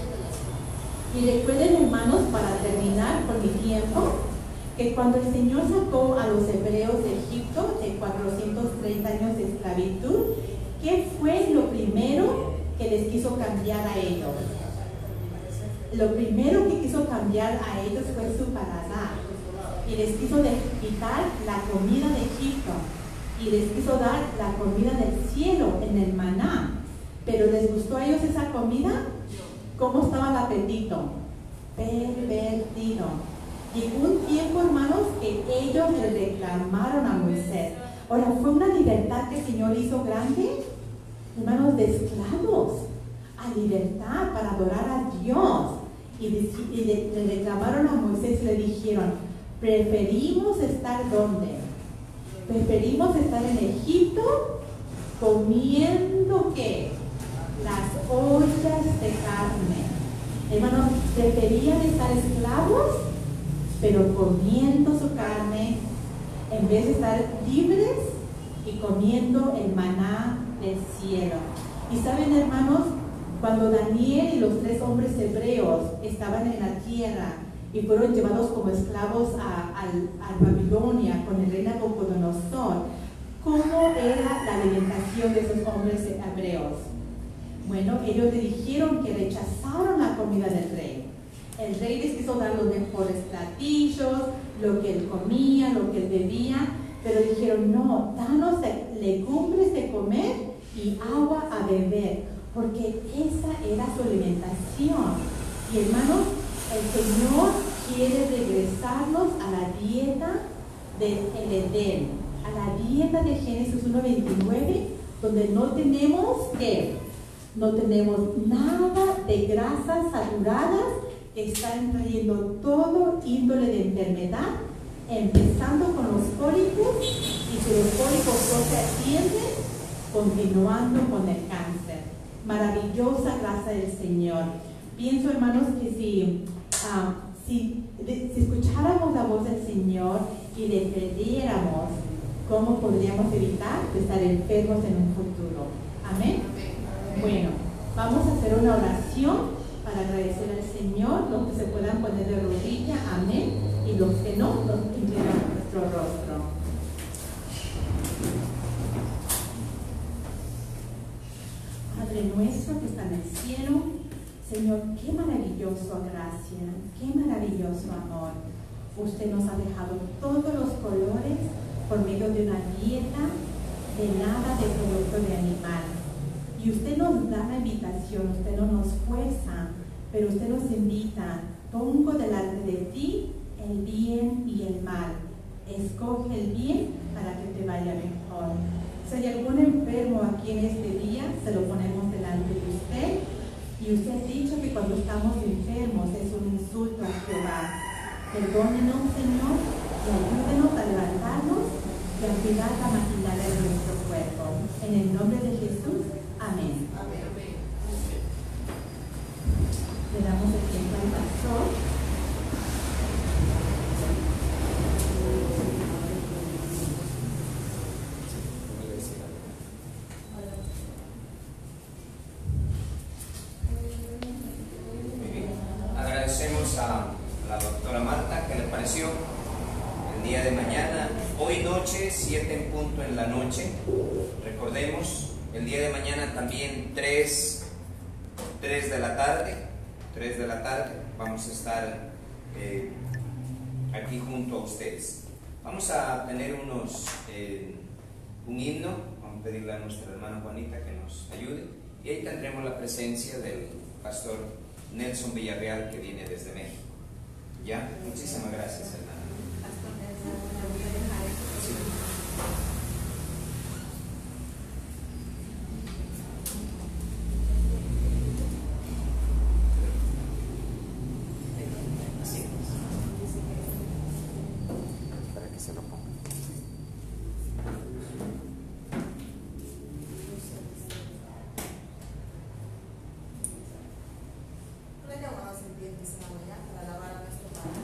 Y recuerden, hermanos, para terminar con mi tiempo, que cuando el Señor sacó a los hebreos de Egipto de 430 años de esclavitud, ¿qué fue lo primero que les quiso cambiar a ellos? Lo primero que quiso cambiar a ellos fue su paladar, y les quiso quitar la comida de Egipto, y les quiso dar la comida del cielo en el maná. ¿Pero les gustó a ellos esa comida? ¿Cómo estaba el apetito? Pervertido. Llegó un tiempo, hermanos, que ellos le reclamaron a Moisés. Ahora, ¿fue una libertad que el Señor hizo grande? Hermanos, de esclavos a libertad para adorar a Dios. Y le reclamaron a Moisés y le dijeron, preferimos estar ¿dónde? Preferimos estar en Egipto comiendo ¿qué? Las ollas de carne. Hermanos, deberían estar esclavos, pero comiendo su carne, en vez de estar libres y comiendo el maná del cielo. Y saben, hermanos, cuando Daniel y los 3 hombres hebreos estaban en la tierra y fueron llevados como esclavos a Babilonia con el rey Nabucodonosor, ¿cómo era la alimentación de esos hombres hebreos? Bueno, ellos le dijeron que rechazaron la comida del rey. El rey les quiso dar los mejores platillos, lo que él comía, lo que él bebía, pero dijeron, no, danos legumbres de comer y agua a beber, porque esa era su alimentación. Y hermanos, el Señor quiere regresarnos a la dieta del Edén, a la dieta de Génesis 1:29, donde no tenemos ¿qué? No tenemos nada de grasas saturadas que están trayendo todo índole de enfermedad, empezando con los cólicos, y si los cólicos no se atienden, continuando con el cáncer. Maravillosa gracia del Señor. Pienso, hermanos, que si escucháramos la voz del Señor y le creyéramos, ¿cómo podríamos evitar estar enfermos en un futuro? Amén. Bueno, vamos a hacer una oración para agradecer al Señor. Los que se puedan poner de rodilla, amén, y los que no, nos inclinamos nuestro rostro. Padre nuestro que está en el cielo, Señor, qué maravillosa gracia, qué maravilloso amor. Usted nos ha dejado todos los colores por medio de una dieta de nada de producto de animal. Y usted nos da la invitación, usted no nos fuerza, pero usted nos invita, pongo delante de ti el bien y el mal. Escoge el bien para que te vaya mejor. Si hay algún enfermo aquí en este día, se lo ponemos delante de usted. Y usted ha dicho que cuando estamos enfermos es un insulto a Jehová. Perdónenos, Señor, y ayúdenos a levantarnos y a cuidar la maquinaria de nuestro cuerpo. En el nombre de Jesús, amén. Amén. Le damos el tiempo al pastor. Agradecemos a la doctora Marta, que le pareció el día de mañana, hoy noche, 7 en punto en la noche. Recordemos, el día de mañana también 3 de la tarde, vamos a estar aquí junto a ustedes. Vamos a tener un himno, vamos a pedirle a nuestra hermana Juanita que nos ayude, y ahí tendremos la presencia del pastor Nelson Villarreal, que viene desde México. ¿Ya? Muchísimas gracias, hermana. Sí. Así. Para que se lo ponga. Para alabar a nuestro Padre.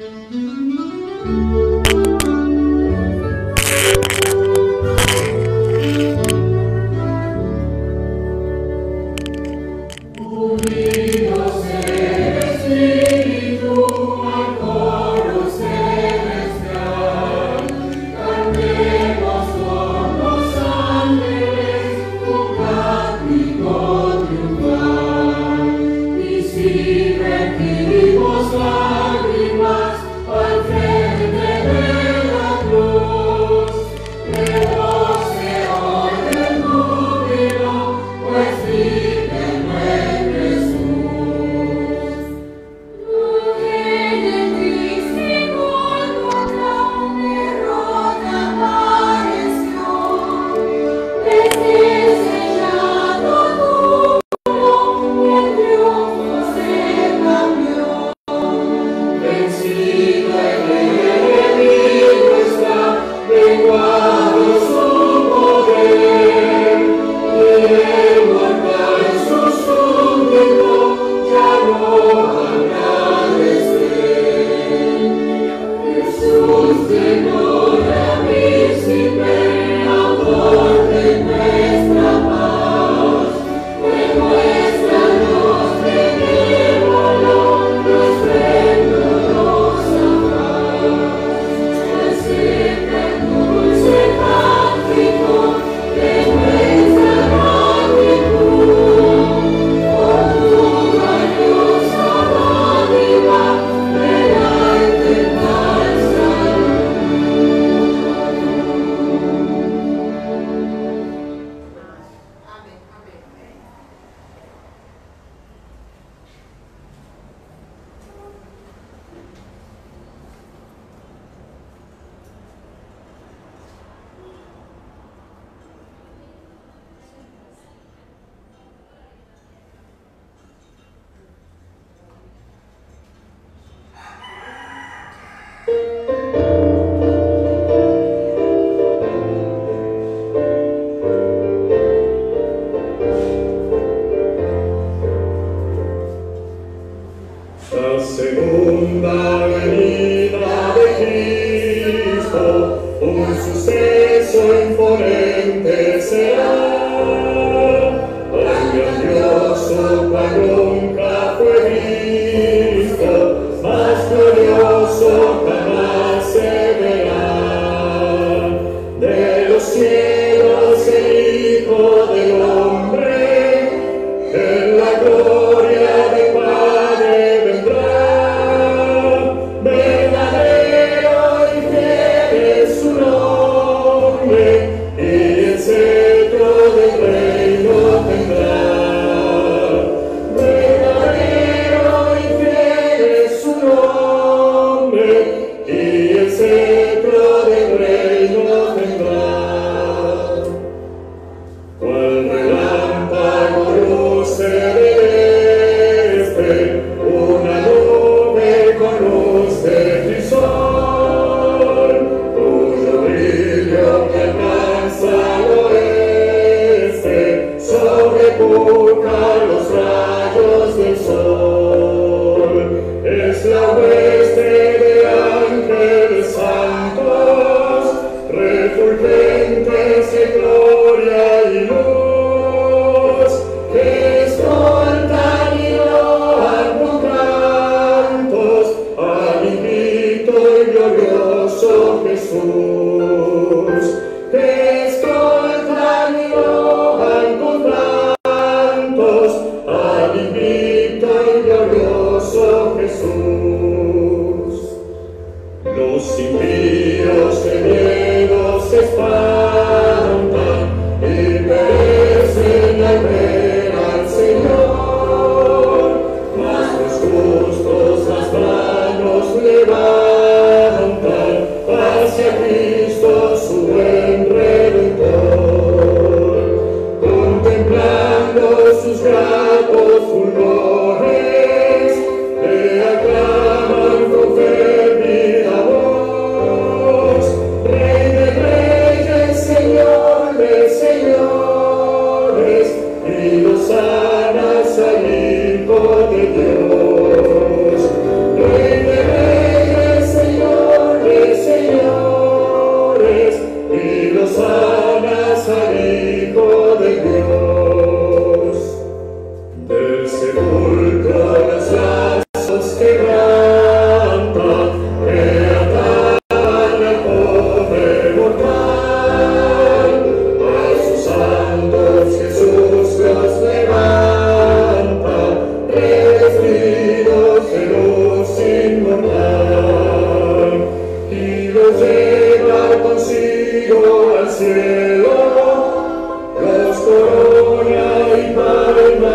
Del reino tendrá.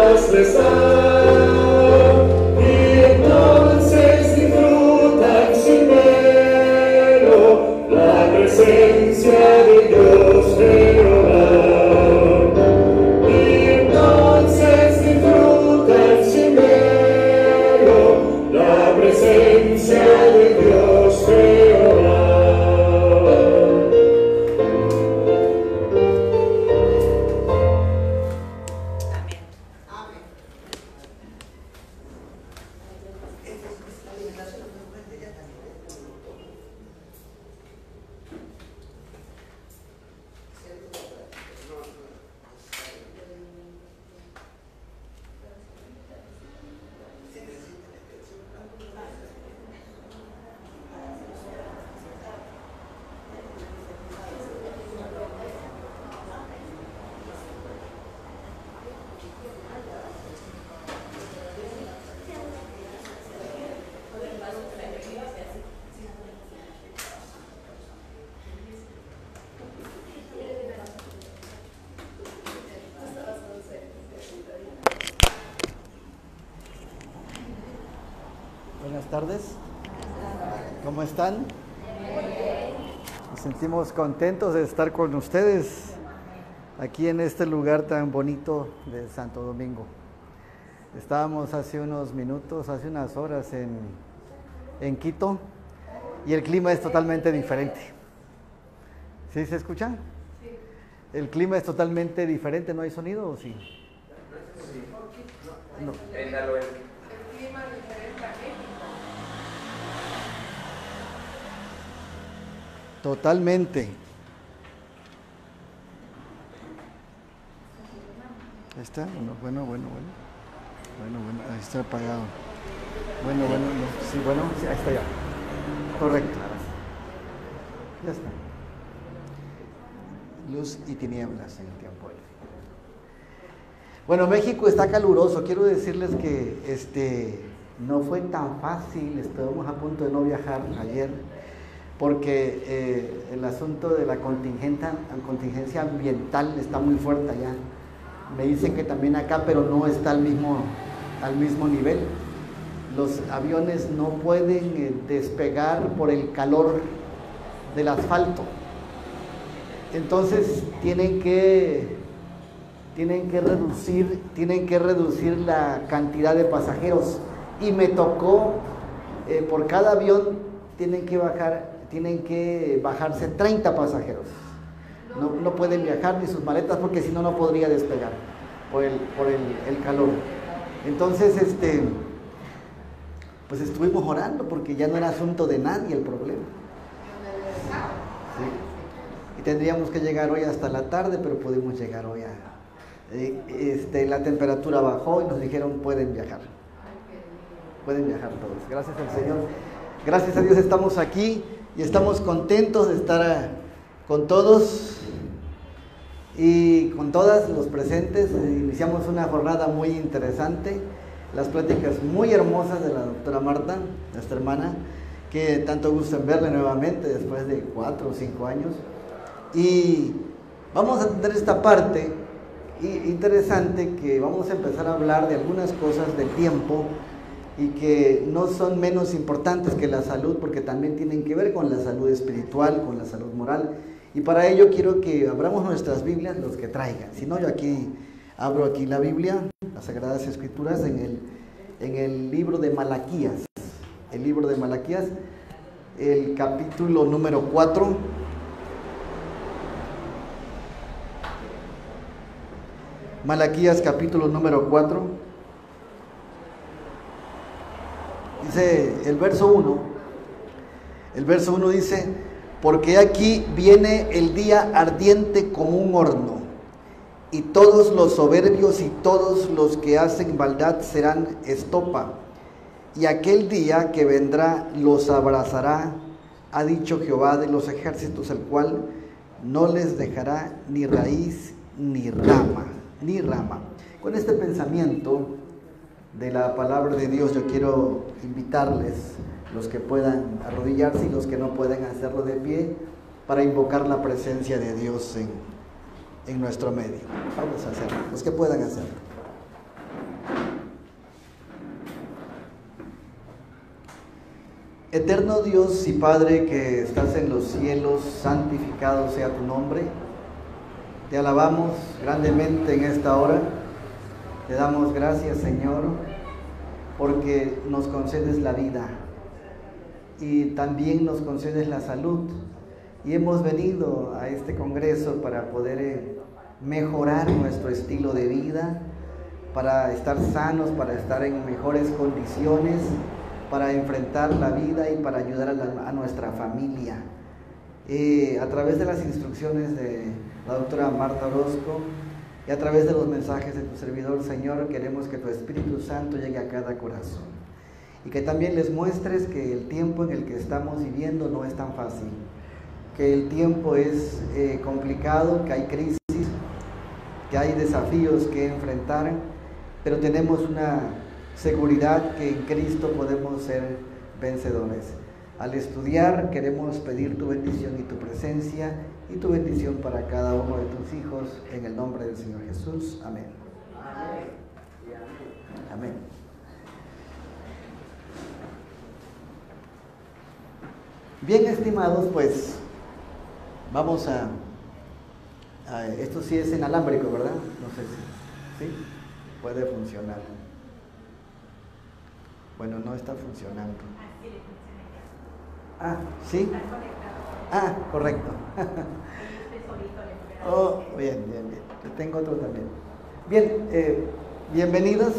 paz les da, y entonces disfrutan sin velo la presencia de Dios Jehová. Y entonces disfrutan sin velo la presencia de Dios Jehová. Buenas tardes. ¿Cómo están? Nos sentimos contentos de estar con ustedes aquí en este lugar tan bonito de Santo Domingo. Estábamos hace unos minutos, hace unas horas en Quito y el clima es totalmente diferente. ¿Sí se escucha? Sí. El clima es totalmente diferente, ¿no hay sonido o sí? Sí. No. Préndalo el clima diferente a México. Totalmente. Ahí está, bueno, ahí está apagado. Bueno, no, sí, bueno, sí, ahí está ya. Correcto. Ya está. Luz y tinieblas en el tiempo. Bueno, México está caluroso. Quiero decirles que no fue tan fácil, estuvimos a punto de no viajar ayer, porque el asunto de la contingencia ambiental está muy fuerte allá. Me dicen que también acá, pero no está al mismo nivel. Los aviones no pueden despegar por el calor del asfalto. Entonces tienen que reducir la cantidad de pasajeros. Y me tocó, por cada avión tienen que bajarse 30 pasajeros. No pueden viajar ni sus maletas porque si no, no podría despegar por el calor. Entonces, pues estuvimos orando porque ya no era asunto de nadie el problema. Sí. Y tendríamos que llegar hoy hasta la tarde, pero pudimos llegar hoy la temperatura bajó y nos dijeron pueden viajar todos. Gracias al Señor. Gracias a Dios estamos aquí y estamos contentos de estar con todos y con todas los presentes. Iniciamos una jornada muy interesante, las pláticas muy hermosas de la doctora Marta, nuestra hermana, que tanto gusto en verle nuevamente después de 4 o 5 años. Y vamos a tener esta parte interesante que vamos a empezar a hablar de algunas cosas del tiempo y que no son menos importantes que la salud, porque también tienen que ver con la salud espiritual, con la salud moral. Y para ello quiero que abramos nuestras Biblias, los que traigan. Si no, yo abro aquí la Biblia, las Sagradas Escrituras, en el libro de Malaquías. El libro de Malaquías, el capítulo número 4. Malaquías capítulo número 4. Dice el verso 1. El verso 1 dice: porque aquí viene el día ardiente como un horno, y todos los soberbios y todos los que hacen maldad serán estopa, y aquel día que vendrá los abrazará, ha dicho Jehová de los ejércitos, el cual no les dejará ni raíz ni rama. Con este pensamiento de la palabra de Dios, yo quiero invitarles, los que puedan arrodillarse y los que no pueden hacerlo de pie, para invocar la presencia de Dios en nuestro medio. Vamos a hacerlo, los que puedan hacerlo. Eterno Dios y Padre que estás en los cielos, santificado sea tu nombre. Te alabamos grandemente en esta hora. Te damos gracias, Señor, porque nos concedes la vida y también nos concedes la salud. Y hemos venido a este congreso para poder mejorar nuestro estilo de vida, para estar sanos, para estar en mejores condiciones, para enfrentar la vida y para ayudar a nuestra familia. A través de las instrucciones de la doctora Marta Orozco y a través de los mensajes de tu servidor, Señor, queremos que tu Espíritu Santo llegue a cada corazón y que también les muestres que el tiempo en el que estamos viviendo no es tan fácil, que el tiempo es complicado, que hay crisis, que hay desafíos que enfrentar, pero tenemos una seguridad que en Cristo podemos ser vencedores. Al estudiar queremos pedir tu bendición y tu presencia y tu bendición para cada uno de tus hijos en el nombre del Señor Jesús. Amén. Amén. Bien, estimados, pues vamos a esto sí es inalámbrico, ¿verdad? No sé si ¿sí? Puede funcionar. Bueno, no está funcionando. Ah, ¿sí? Ah, correcto. Oh, bien. Yo tengo otro también. Bien, bienvenidos.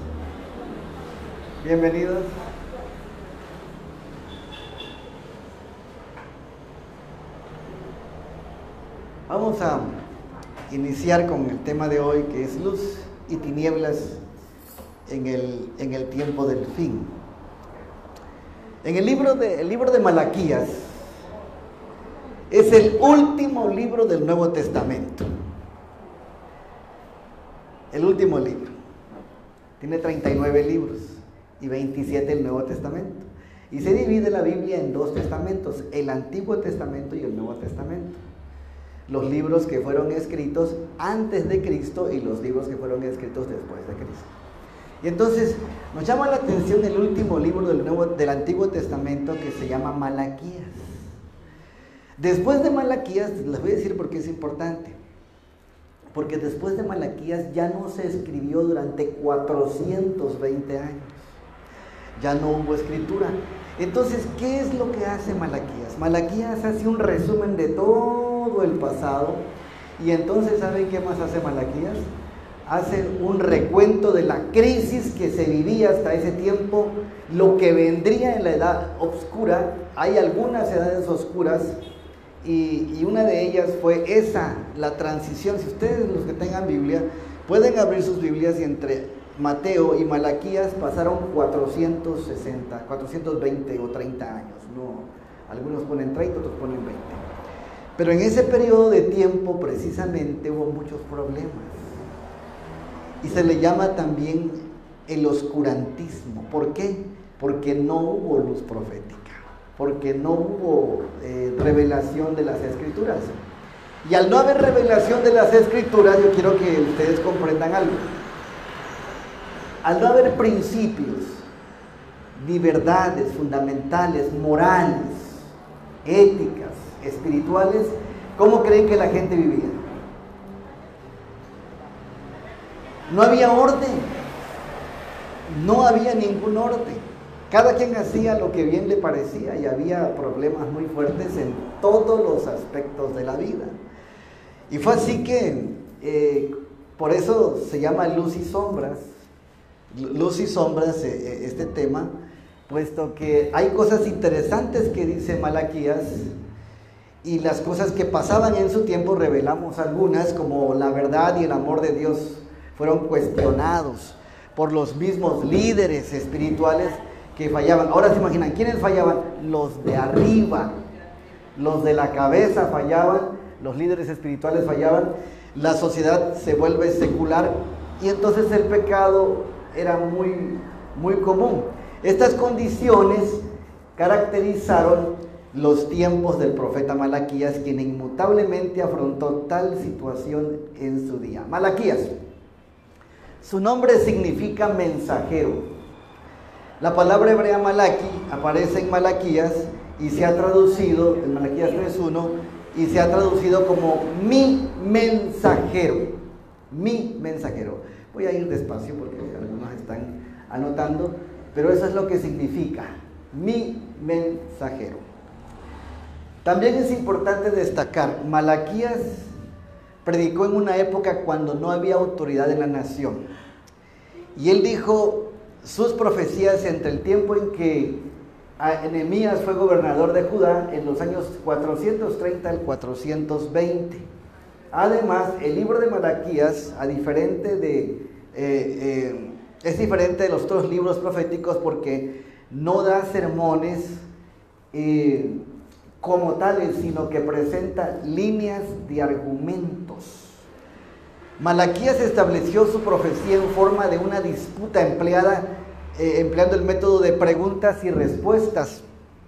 Vamos a iniciar con el tema de hoy, que es luz y tinieblas en el tiempo del fin. En el libro de Malaquías es el último libro del Nuevo Testamento. El último libro. Tiene 39 libros y 27 el Nuevo Testamento. Y se divide la Biblia en dos testamentos, el Antiguo Testamento y el Nuevo Testamento. Los libros que fueron escritos antes de Cristo y los libros que fueron escritos después de Cristo. Y entonces nos llama la atención el último libro del Antiguo Testamento, que se llama Malaquías. Después de Malaquías, les voy a decir por qué es importante. Porque después de Malaquías ya no se escribió durante 420 años. Ya no hubo escritura. Entonces, ¿qué es lo que hace Malaquías? Malaquías hace un resumen de todo el pasado. Y entonces, ¿saben qué más hace Malaquías? Hace un recuento de la crisis que se vivía hasta ese tiempo, lo que vendría en la edad oscura. Hay algunas edades oscuras y una de ellas fue esa, la transición. Si ustedes, los que tengan Biblia, pueden abrir sus Biblias, y entre Mateo y Malaquías pasaron 420 o 30 años. No, algunos ponen 30, otros ponen 20. Pero en ese periodo de tiempo precisamente hubo muchos problemas. Y se le llama también el oscurantismo. ¿Por qué? Porque no hubo luz profética, porque no hubo revelación de las Escrituras. Y al no haber revelación de las Escrituras, yo quiero que ustedes comprendan algo. Al no haber principios, ni verdades fundamentales, morales, éticas, espirituales, ¿cómo creen que la gente vivía? No había orden, no había ningún orden. Cada quien hacía lo que bien le parecía y había problemas muy fuertes en todos los aspectos de la vida. Y fue así que, por eso se llama luz y sombras. Luz y sombras este tema, puesto que hay cosas interesantes que dice Malaquías y las cosas que pasaban en su tiempo revelamos algunas, como la verdad y el amor de Dios fueron cuestionados por los mismos líderes espirituales que fallaban. Ahora se imaginan, ¿quiénes fallaban? Los de arriba, los de la cabeza fallaban, los líderes espirituales fallaban, la sociedad se vuelve secular y entonces el pecado era muy común. Estas condiciones caracterizaron los tiempos del profeta Malaquías, quien inmutablemente afrontó tal situación en su día. Malaquías, su nombre significa mensajero. La palabra hebrea Malaki aparece en Malaquías y se ha traducido, en Malaquías 3:1, y se ha traducido como mi mensajero. Mi mensajero. Voy a ir despacio porque algunos están anotando, pero eso es lo que significa, mi mensajero. También es importante destacar, Malaquías predicó en una época cuando no había autoridad en la nación. Y él dijo sus profecías entre el tiempo en que Nehemías fue gobernador de Judá, en los años 430 al 420. Además, el libro de Malaquías, es diferente de los otros libros proféticos porque no da sermones como tales, sino que presenta líneas de argumentos. Malaquías estableció su profecía en forma de una disputa empleando el método de preguntas y respuestas.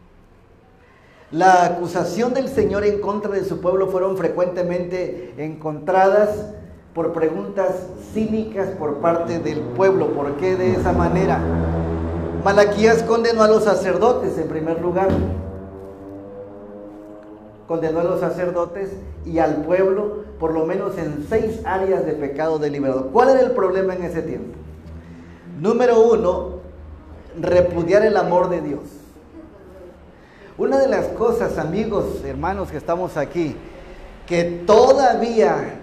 La acusación del Señor en contra de su pueblo fueron frecuentemente encontradas por preguntas cínicas por parte del pueblo. ¿Por qué de esa manera? Malaquías condenó a los sacerdotes en primer lugar. Condenó a los sacerdotes y al pueblo por lo menos en 6 áreas de pecado deliberado. ¿Cuál era el problema en ese tiempo? Número 1, repudiar el amor de Dios. Una de las cosas, amigos, hermanos que estamos aquí, que todavía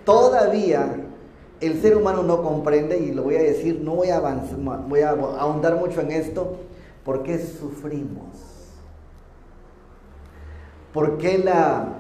el ser humano no comprende, y lo voy a decir, no voy a ahondar mucho en esto, ¿por qué sufrimos? ¿Por qué la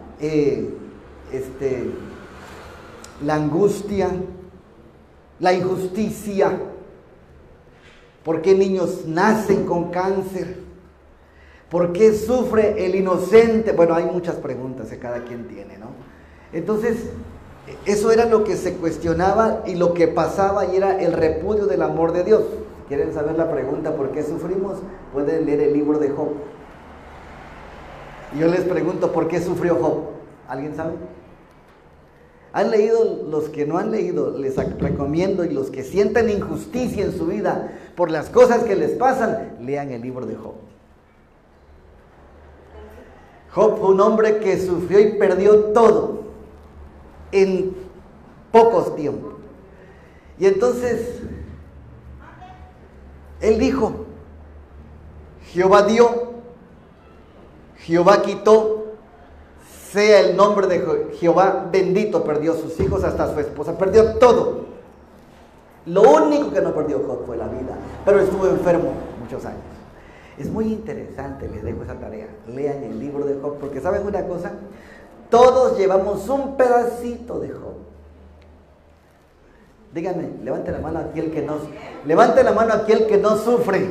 angustia, la injusticia? ¿Por qué niños nacen con cáncer? ¿Por qué sufre el inocente? Bueno, hay muchas preguntas que cada quien tiene, ¿no? Entonces, eso era lo que se cuestionaba y lo que pasaba, y era el repudio del amor de Dios. ¿Quieren saber la pregunta por qué sufrimos? Pueden leer el libro de Job. Y yo les pregunto, ¿por qué sufrió Job? ¿Alguien sabe? ¿Han leído? Los que no han leído, les recomiendo, y los que sienten injusticia en su vida por las cosas que les pasan, lean el libro de Job. Job fue un hombre que sufrió y perdió todo en pocos tiempos. Y entonces, él dijo, Jehová dio, Jehová quitó, sea el nombre de Jehová bendito. Perdió sus hijos, hasta su esposa, perdió todo. Lo único que no perdió Job fue la vida, pero estuvo enfermo muchos años. Es muy interesante, les dejo esa tarea. Lean el libro de Job, porque ¿saben una cosa? Todos llevamos un pedacito de Job. Díganme, levante la mano aquel que no sufre.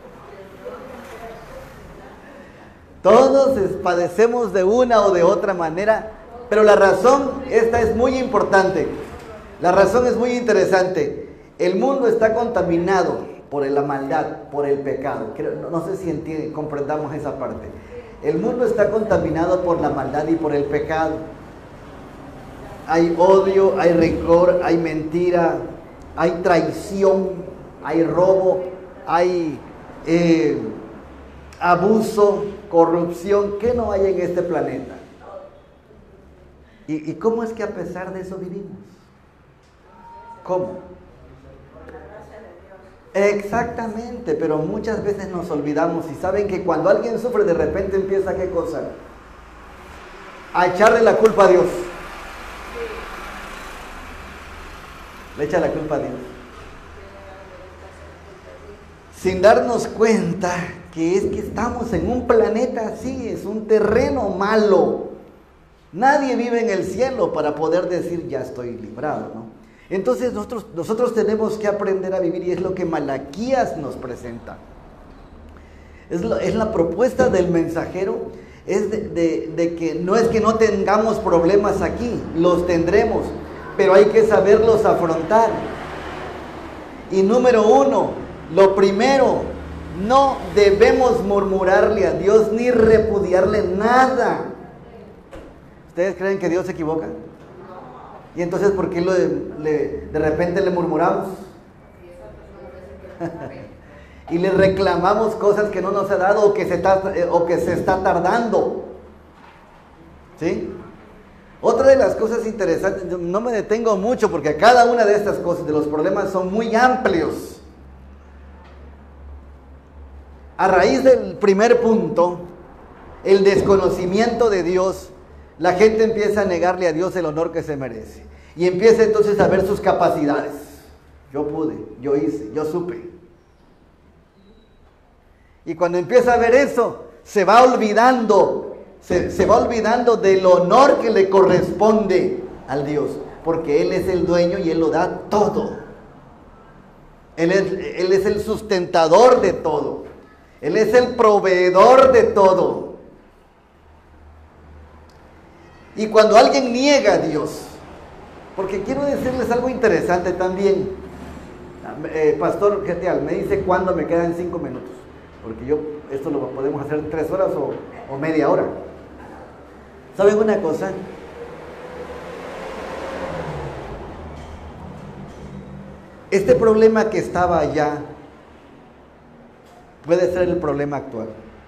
Todos padecemos de una o de otra manera, pero la razón, esta es muy importante. La razón es muy interesante. El mundo está contaminado por la maldad, por el pecado. No sé si comprendamos esa parte. El mundo está contaminado por la maldad y por el pecado. Hay odio, hay rencor, hay mentira, hay traición, hay robo, hay abuso, corrupción. ¿Qué no hay en este planeta? ¿Y cómo es que a pesar de eso vivimos? ¿Cómo? Exactamente, pero muchas veces nos olvidamos, y saben que cuando alguien sufre, de repente empieza, ¿qué cosa? A echarle la culpa a Dios. Le echa la culpa a Dios, sin darnos cuenta que es que estamos en un planeta así, es un terreno malo. Nadie vive en el cielo para poder decir, ya estoy librado, ¿no? Entonces nosotros tenemos que aprender a vivir, y es lo que Malaquías nos presenta. Es la propuesta del mensajero, es de que no es que no tengamos problemas aquí, los tendremos, pero hay que saberlos afrontar. Y número 1, lo primero, no debemos murmurarle a Dios ni repudiarle nada. ¿Ustedes creen que Dios se equivoca? Y entonces, ¿por qué de repente le murmuramos? y le reclamamos cosas que no nos ha dado o que se está tardando. ¿Sí? Otra de las cosas interesantes, no me detengo mucho porque cada una de estas cosas, de los problemas, son muy amplios. A raíz del primer punto, el desconocimiento de Dios, la gente empieza a negarle a Dios el honor que se merece. Y empieza entonces a ver sus capacidades. Yo pude, yo hice, yo supe. Y cuando empieza a ver eso, se va olvidando del honor que le corresponde al Dios. Porque Él es el dueño y Él lo da todo. Él es el sustentador de todo. Él es el proveedor de todo. Y cuando alguien niega a Dios, porque quiero decirles algo interesante también. Pastor Getial, me dice cuándo me quedan 5 minutos. Porque esto lo podemos hacer 3 horas o media hora. ¿Saben una cosa? Este problema que estaba allá puede ser el problema actual.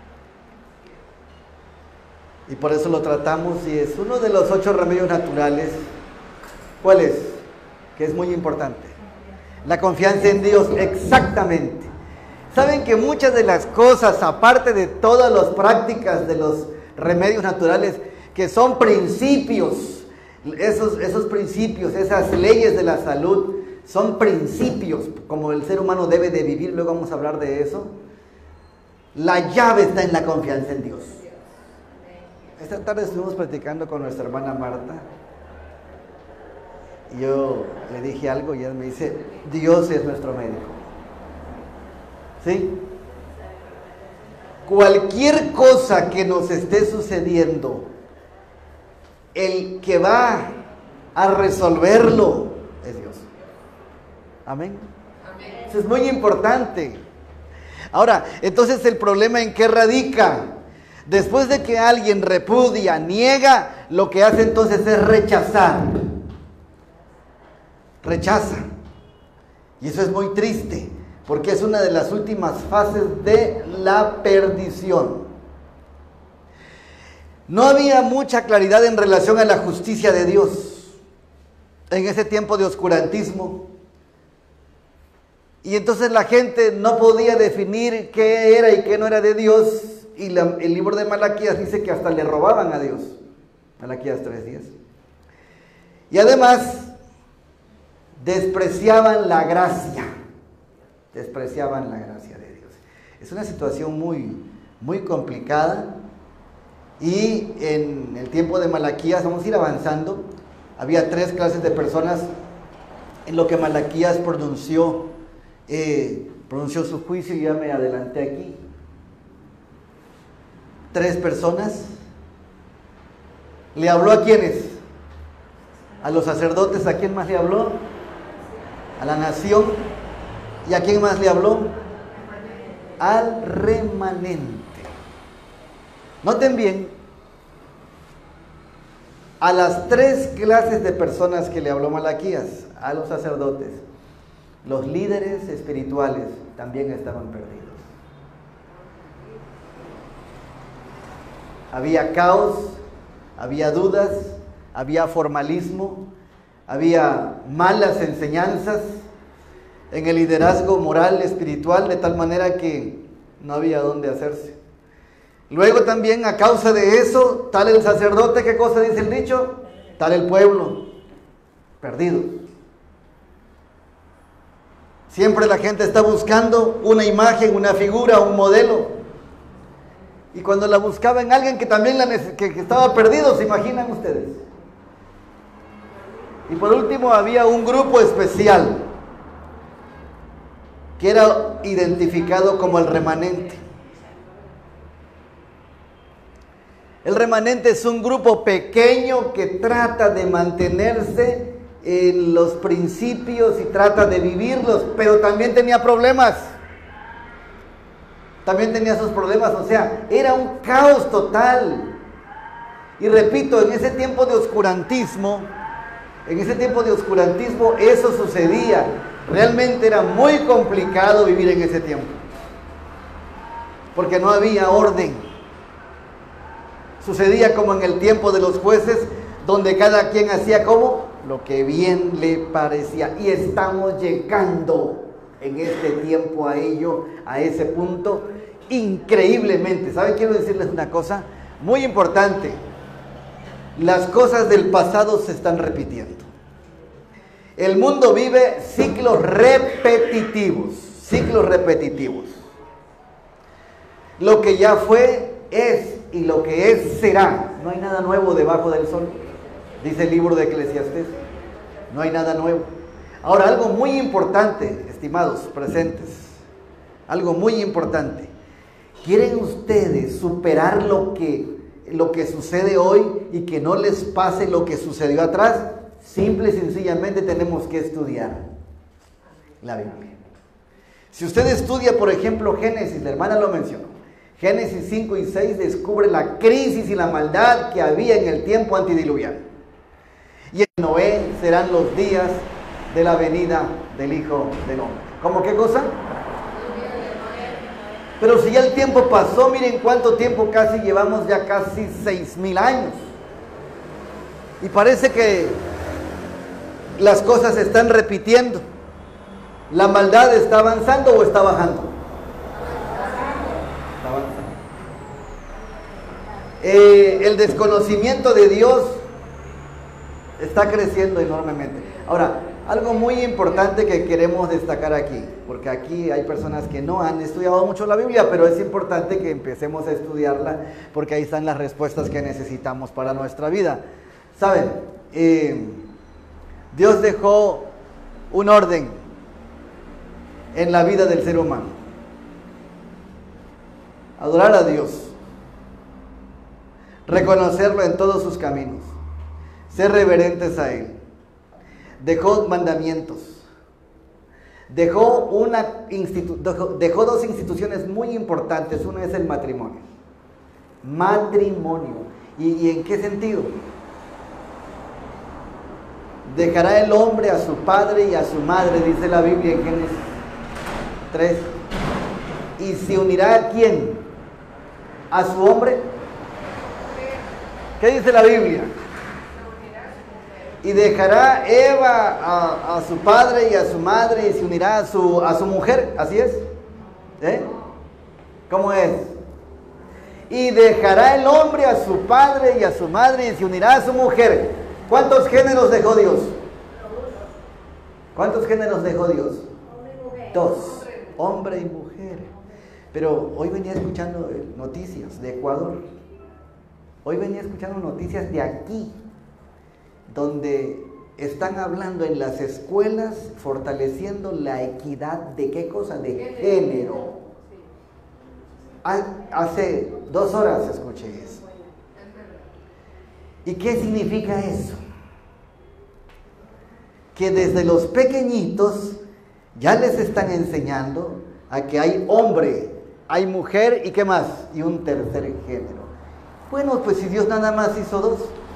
Y por eso lo tratamos y es uno de los 8 remedios naturales. ¿Cuál es? Que es muy importante. La confianza en Dios, exactamente. Saben que muchas de las cosas, aparte de todas las prácticas de los remedios naturales, que son principios, esos principios, esas leyes de la salud, son principios como el ser humano debe de vivir. Luego vamos a hablar de eso. La llave está en la confianza en Dios. Esta tarde estuvimos platicando con nuestra hermana Marta. Y yo le dije algo y ella me dice, Dios es nuestro médico. ¿Sí? Cualquier cosa que nos esté sucediendo, el que va a resolverlo es Dios. Amén. Eso es muy importante. Ahora, entonces el problema en qué radica. Después de que alguien repudia, niega, lo que hace entonces es rechazar. Rechaza. Y eso es muy triste, porque es una de las últimas fases de la perdición. No había mucha claridad en relación a la justicia de Dios en ese tiempo de oscurantismo. Y entonces la gente no podía definir qué era y qué no era de Dios. Y el libro de Malaquías dice que hasta le robaban a Dios. Malaquías 3:10. Y además despreciaban la gracia. Despreciaban la gracia de Dios. Es una situación muy, muy complicada. Y en el tiempo de Malaquías, vamos a ir avanzando, había 3 clases de personas en lo que Malaquías pronunció su juicio, y ya me adelanté aquí. 3 personas. ¿Le habló a quiénes? A los sacerdotes. ¿A quién más le habló? A la nación. ¿Y a quién más le habló? Al remanente. Noten bien, a las 3 clases de personas que le habló Malaquías, a los sacerdotes, los líderes espirituales también estaban perdidos. Había caos, había dudas, había formalismo, había malas enseñanzas en el liderazgo moral, espiritual, de tal manera que no había dónde hacerse. Luego también, a causa de eso, tal el sacerdote, ¿qué cosa dice el dicho? Tal el pueblo, perdido. Siempre la gente está buscando una imagen, una figura, un modelo. Y cuando la buscaba en alguien que también que estaba perdido, ¿se imaginan ustedes? Y por último había un grupo especial que era identificado como el remanente. El remanente es un grupo pequeño que trata de mantenerse en los principios y trata de vivirlos, pero también tenía problemas. También tenía sus problemas, o sea, era un caos total. Y repito, en ese tiempo de oscurantismo, eso sucedía. Realmente era muy complicado vivir en ese tiempo. porque no había orden. Sucedía como en el tiempo de los jueces, donde cada quien hacía como lo que bien le parecía. Y estamos llegando en este tiempo a ello, a ese punto, increíblemente. ¿Saben? Quiero decirles una cosa muy importante. Las cosas del pasado se están repitiendo. El mundo vive ciclos repetitivos, ciclos repetitivos. Lo que ya fue, es, y lo que es, será. No hay nada nuevo debajo del sol, dice el libro de Eclesiastés. No hay nada nuevo. Ahora, algo muy importante, estimados presentes, algo muy importante. ¿Quieren ustedes superar lo que sucede hoy y que no les pase lo que sucedió atrás? Simple y sencillamente tenemos que estudiar la Biblia. Si usted estudia, por ejemplo, Génesis, la hermana lo mencionó, Génesis 5 y 6 descubre la crisis y la maldad que había en el tiempo antidiluviano. Y en Noé serán los días de la venida del Hijo del Hombre. ¿Cómo qué cosa? Pero si ya el tiempo pasó, miren cuánto tiempo casi llevamos, ya casi 6,000 años. Y parece que las cosas se están repitiendo. ¿La maldad está avanzando o está bajando? Está avanzando. El desconocimiento de Dios está creciendo enormemente. Ahora, algo muy importante que queremos destacar aquí, porque aquí hay personas que no han estudiado mucho la Biblia, pero es importante que empecemos a estudiarla, porque ahí están las respuestas que necesitamos para nuestra vida. ¿Saben? Dios dejó un orden en la vida del ser humano. Adorar a Dios, reconocerlo en todos sus caminos, ser reverentes a Él. Dejó mandamientos, dejó dos instituciones muy importantes. Una es el matrimonio. Matrimonio. ¿Y en qué sentido? Dejará el hombre a su padre y a su madre, dice la Biblia en Génesis 3. ¿Y se unirá a quién? ¿A su hombre? ¿Qué dice la Biblia? Y dejará Eva a su padre y a su madre y se unirá a su mujer. ¿Así es? ¿Cómo es? Y dejará el hombre a su padre y a su madre y se unirá a su mujer. ¿Cuántos géneros dejó Dios? ¿Cuántos géneros dejó Dios? Dos. Hombre y mujer. Pero hoy venía escuchando noticias de Ecuador. Hoy venía escuchando noticias de aquí, donde están hablando en las escuelas, fortaleciendo la equidad de ¿qué cosa? De género. Hace 2 horas escuché eso. ¿Y qué significa eso? Que desde los pequeñitos ya les están enseñando a que hay hombre, hay mujer y ¿qué más? Y un tercer género. Bueno, pues si Dios nada más hizo 2.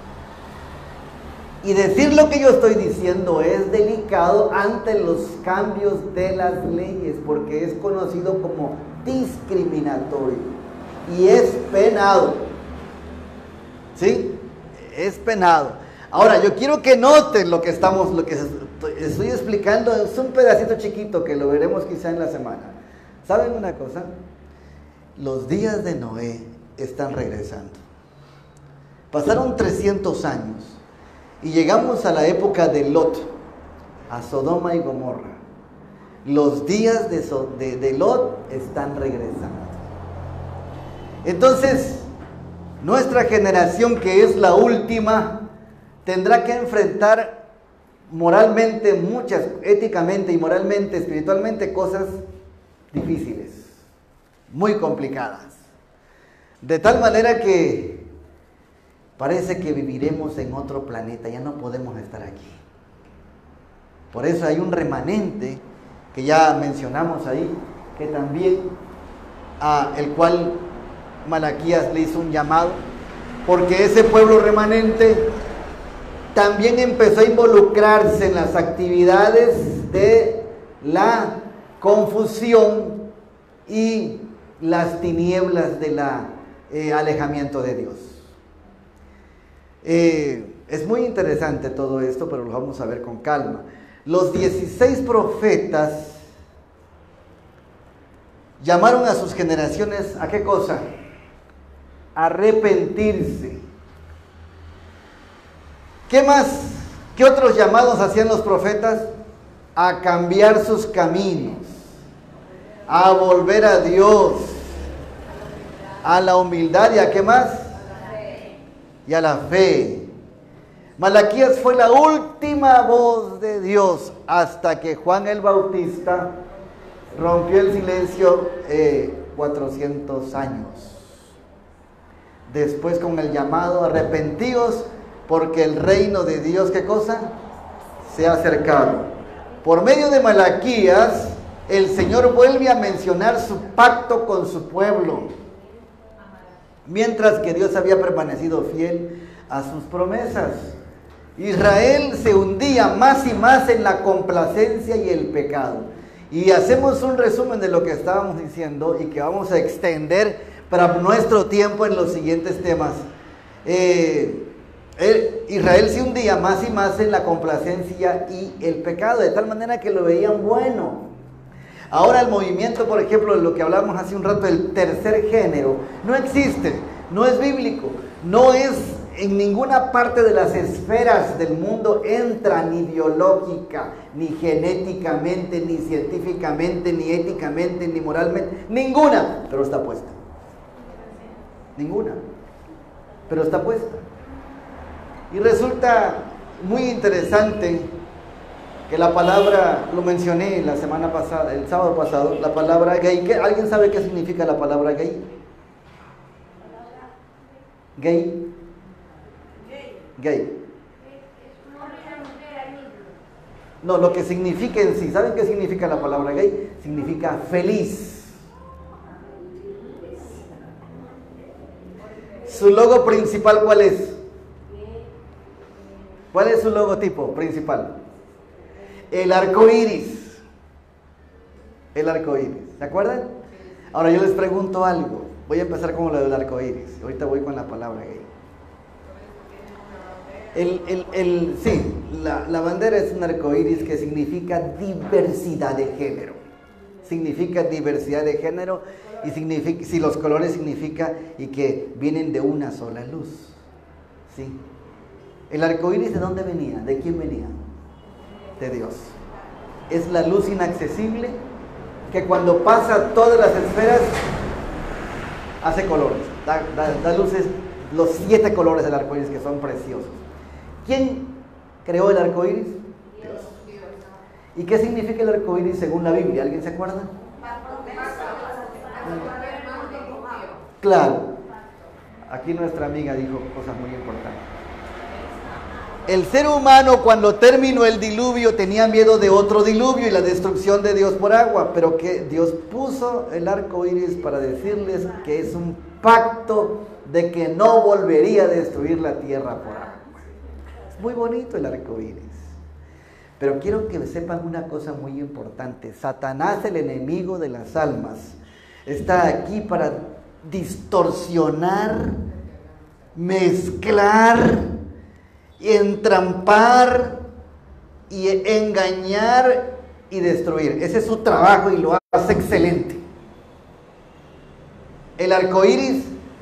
Y decir lo que yo estoy diciendo es delicado ante los cambios de las leyes, porque es conocido como discriminatorio y es penado. ¿Sí? Es penado. Ahora, yo quiero que noten lo que estoy explicando. Es un pedacito chiquito que lo veremos quizá en la semana. ¿Saben una cosa? Los días de Noé están regresando. Pasaron 300 años y llegamos a la época de Lot, a Sodoma y Gomorra. Los días de Lot están regresando. Entonces, nuestra generación, que es la última, tendrá que enfrentar moralmente éticamente y moralmente, espiritualmente, cosas difíciles, muy complicadas. De tal manera que parece que viviremos en otro planeta, ya no podemos estar aquí. Por eso hay un remanente que ya mencionamos ahí, que también, el cual Malaquías le hizo un llamado, porque ese pueblo remanente también empezó a involucrarse en las actividades de la confusión y las tinieblas del alejamiento de Dios. Es muy interesante todo esto, pero lo vamos a ver con calma. Los 16 profetas llamaron a sus generaciones ¿a qué cosa? Arrepentirse. ¿Qué más? ¿Qué otros llamados hacían los profetas? A cambiar sus caminos, a volver a Dios, a la humildad y a ¿qué más? Y a la fe. Malaquías fue la última voz de Dios hasta que Juan el Bautista rompió el silencio 400 años. Después con el llamado arrepentíos porque el reino de Dios, ¿qué cosa? Se ha acercado. Por medio de Malaquías, el Señor vuelve a mencionar su pacto con su pueblo, mientras que Dios había permanecido fiel a sus promesas. Israel se hundía más y más en la complacencia y el pecado. Y hacemos un resumen de lo que estábamos diciendo y que vamos a extender para nuestro tiempo en los siguientes temas. Israel se hundía más y más en la complacencia y el pecado, de tal manera que lo veían bueno. Ahora el movimiento, por ejemplo, de lo que hablábamos hace un rato, el tercer género, no existe, no es bíblico, no es en ninguna parte de las esferas del mundo, entra ni biológica, ni genéticamente, ni científicamente, ni éticamente, ni moralmente, ninguna, pero está puesta. Ninguna, pero está puesta. Y resulta muy interesante que la palabra, lo mencioné la semana pasada, el sábado pasado, la palabra gay. ¿Alguien sabe qué significa la palabra gay? Gay. Gay. No, lo que significa en sí, ¿saben qué significa la palabra gay? Significa feliz. Su logo principal, ¿cuál es? ¿Cuál es su logotipo principal? El arco iris. El arco iris. ¿Se acuerdan? Ahora yo les pregunto algo. Voy a empezar con lo del arco iris. Ahorita voy con la palabra gay. La bandera es un arco iris que significa diversidad de género. Significa diversidad de género y significa, si los colores significa y que vienen de una sola luz. ¿Sí? ¿El arco iris de dónde venía? ¿De quién venía? De Dios. Es la luz inaccesible que cuando pasa todas las esferas hace colores, da luces, los 7 colores del arco iris que son preciosos. ¿Quién creó el arco iris? Dios. ¿Y qué significa el arco iris según la Biblia? ¿Alguien se acuerda? Claro. Aquí nuestra amiga dijo cosas muy importantes. El ser humano cuando terminó el diluvio tenía miedo de otro diluvio y la destrucción de Dios por agua, pero que Dios puso el arco iris para decirles que es un pacto de que no volvería a destruir la tierra por agua. Es muy bonito el arco iris, pero quiero que sepan una cosa muy importante. Satanás, el enemigo de las almas, está aquí para distorsionar, mezclar y entrampar y engañar y destruir. Ese es su trabajo y lo hace excelente. El arco iris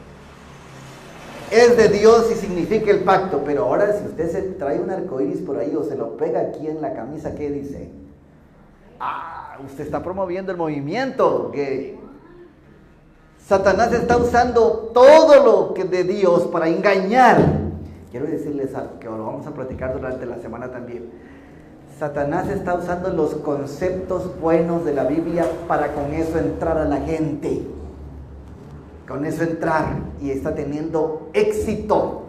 es de Dios y significa el pacto, pero ahora si usted se trae un arco iris por ahí o se lo pega aquí en la camisa, ¿qué dice? Usted está promoviendo el movimiento gay. Satanás está usando todo lo que de Dios para engañar. Quiero decirles algo que lo vamos a platicar durante la semana también. Satanás está usando los conceptos buenos de la Biblia para con eso entrar a la gente. Con eso entrar y está teniendo éxito.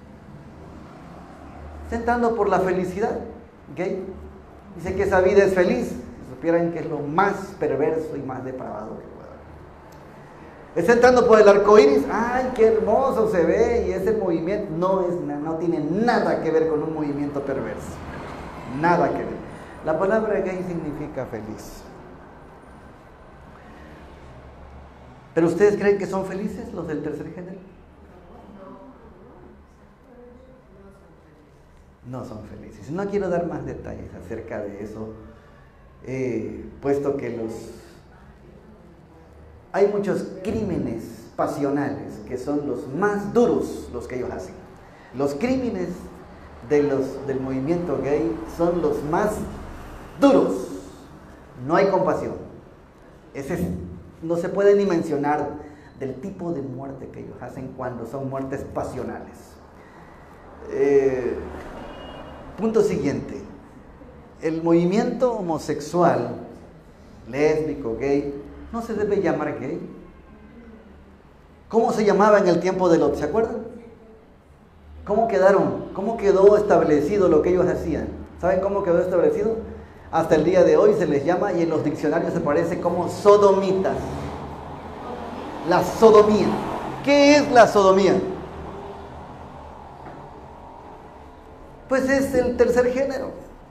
Está entrando por la felicidad. ¿Okay? Dice que esa vida es feliz. Si supieran que es lo más perverso y más depravado que pueda haber. Está entrando por el arco iris. ¡Ay, qué hermoso se ve! Y ese movimiento no tiene nada que ver con un movimiento perverso. Nada que ver. La palabra gay significa feliz. ¿Pero ustedes creen que son felices los del tercer género? No son felices. No quiero dar más detalles acerca de eso, puesto que hay muchos crímenes pasionales que son los más duros los que ellos hacen. Los crímenes del movimiento gay son los más duros. No hay compasión. No se puede ni mencionar del tipo de muerte que ellos hacen cuando son muertes pasionales. Punto siguiente. El movimiento homosexual, lésbico, gay, no se debe llamar gay. ¿Cómo se llamaba en el tiempo de Lot? ¿Se acuerdan? ¿Cómo quedó establecido lo que ellos hacían? ¿Saben cómo quedó establecido? Hasta el día de hoy se les llama, y en los diccionarios aparece como sodomitas. La sodomía. ¿Qué es la sodomía? Pues es el tercer género.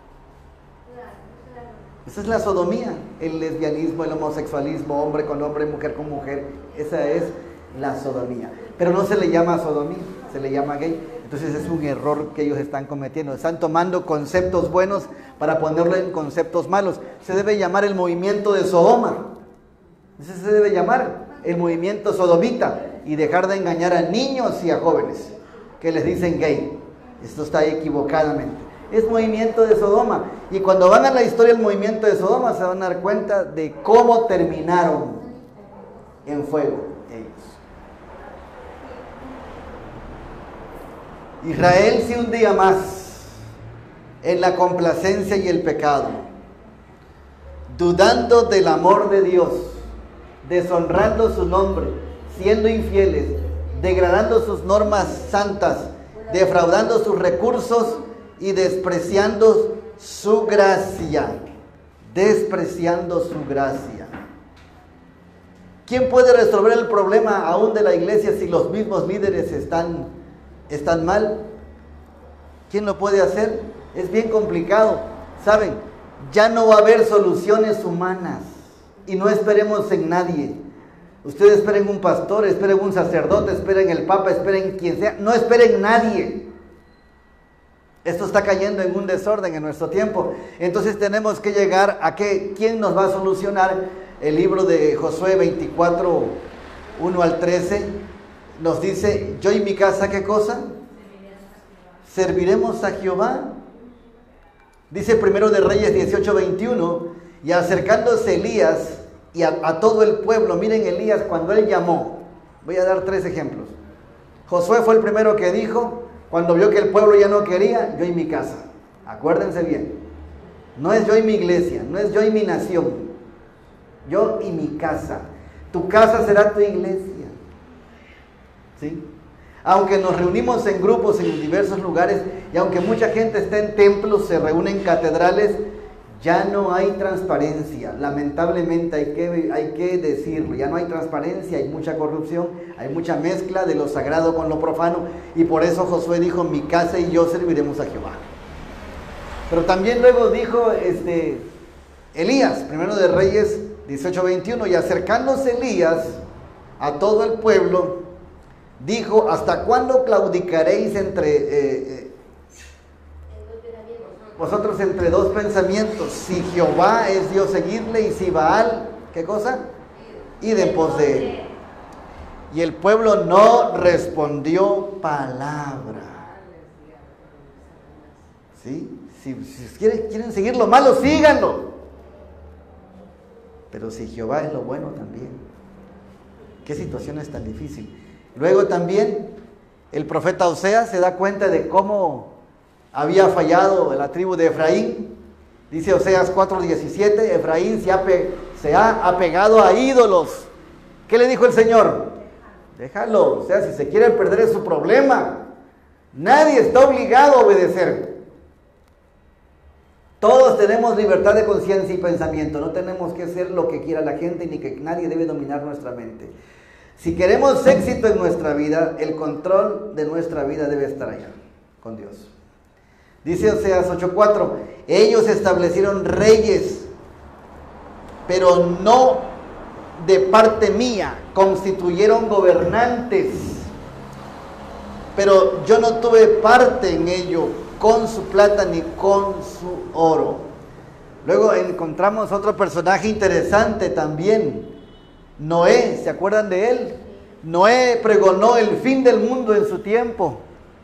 Esa es la sodomía. El lesbianismo, el homosexualismo, hombre con hombre, mujer con mujer. Esa es la sodomía. Pero no se le llama sodomía, se le llama gay. Entonces es un error que ellos están cometiendo. Están tomando conceptos buenos para ponerlo en conceptos malos. Se debe llamar el movimiento de Sodoma. Ese se debe llamar el movimiento sodomita, y dejar de engañar a niños y a jóvenes que les dicen gay. Esto está equivocadamente. Es movimiento de Sodoma. Y cuando van a la historia del movimiento de Sodoma se van a dar cuenta de cómo terminaron en fuego ellos. Israel se hundía más en la complacencia y el pecado, dudando del amor de Dios, deshonrando su nombre, siendo infieles, degradando sus normas santas, defraudando sus recursos y despreciando su gracia. Despreciando su gracia. ¿Quién puede resolver el problema aún de la iglesia si los mismos líderes están mal? ¿Quién lo puede hacer? Es bien complicado. ¿Saben? Ya no va a haber soluciones humanas. Y no esperemos en nadie. Ustedes esperen un pastor, esperen un sacerdote, esperen el papa, esperen quien sea. No esperen nadie. Esto está cayendo en un desorden en nuestro tiempo. Entonces tenemos que llegar a que ¿quién nos va a solucionar? El libro de Josué 24, 1 al 13 nos dice: yo y mi casa, ¿qué cosa? Serviremos a Jehová. Dice Primero de Reyes 18, 21, y acercándose Elías y a todo el pueblo. Miren, Elías cuando él llamó, voy a dar 3 ejemplos. Josué fue el primero que dijo, cuando vio que el pueblo ya no quería: yo y mi casa. Acuérdense bien, no es yo y mi iglesia, no es yo y mi nación, yo y mi casa. Tu casa será tu iglesia, ¿sí? Aunque nos reunimos en grupos en diversos lugares, y aunque mucha gente está en templos, se reúne en catedrales, ya no hay transparencia. Lamentablemente hay que decirlo, ya no hay transparencia, hay mucha corrupción, hay mucha mezcla de lo sagrado con lo profano, y por eso Josué dijo: mi casa y yo serviremos a Jehová. Pero también luego dijo Elías, Primero de Reyes 18, 21, y acercándose Elías a todo el pueblo, dijo: ¿hasta cuándo claudicaréis vosotros entre dos pensamientos? Si Jehová es Dios, seguidle, y si Baal, ¿qué cosa? Id en pos de él. Y el pueblo no respondió palabra. ¿Sí? Si quieren seguir lo malo, síganlo. Pero si Jehová es lo bueno también. ¿Qué situación es tan difícil? Luego también el profeta Oseas se da cuenta de cómo había fallado la tribu de Efraín. Dice Oseas 4:17, Efraín se ha apegado a ídolos. ¿Qué le dijo el Señor? Déjalo, o sea, si se quiere perder es su problema. Nadie está obligado a obedecer. Todos tenemos libertad de conciencia y pensamiento. No tenemos que hacer lo que quiera la gente, ni que nadie debe dominar nuestra mente. Si queremos éxito en nuestra vida, el control de nuestra vida debe estar allá, con Dios. Dice Oseas 8:4, ellos establecieron reyes, pero no de parte mía, constituyeron gobernantes, pero yo no tuve parte en ello, con su plata ni con su oro. Luego encontramos otro personaje interesante también, Noé. ¿Se acuerdan de él? Noé pregonó el fin del mundo en su tiempo,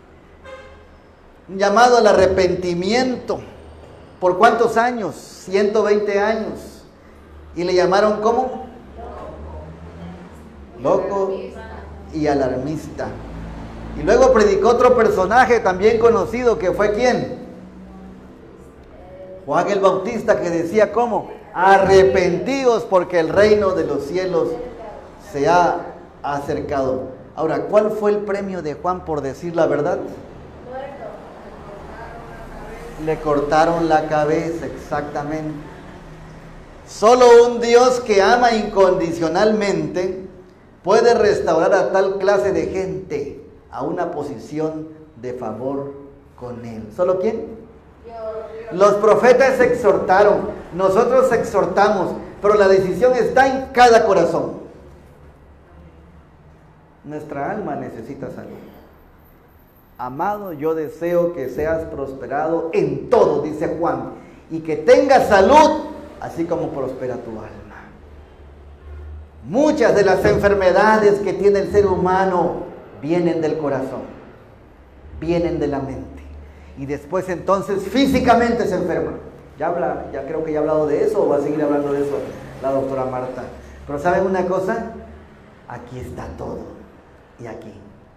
un llamado al arrepentimiento. ¿Por cuántos años? 120 años. Y le llamaron ¿cómo? Loco y alarmista. Y luego predicó otro personaje también conocido, que fue ¿quién? Juan el Bautista, que decía ¿cómo? Arrepentíos porque el reino de los cielos se ha acercado. Ahora, ¿cuál fue el premio de Juan por decir la verdad? Le cortaron la cabeza, exactamente. Solo un Dios que ama incondicionalmente puede restaurar a tal clase de gente a una posición de favor con Él. ¿Solo quién? Los profetas exhortaron, nosotros exhortamos, pero la decisión está en cada corazón. Nuestra alma necesita salud. Amado, yo deseo que seas prosperado en todo, dice Juan, y que tengas salud, así como prospera tu alma. Muchas de las enfermedades que tiene el ser humano vienen del corazón, vienen de la mente, y después entonces físicamente se enferma. Ya creo que ya ha hablado de eso, o va a seguir hablando de eso la doctora Marta. Pero ¿saben una cosa? Aquí está todo, y aquí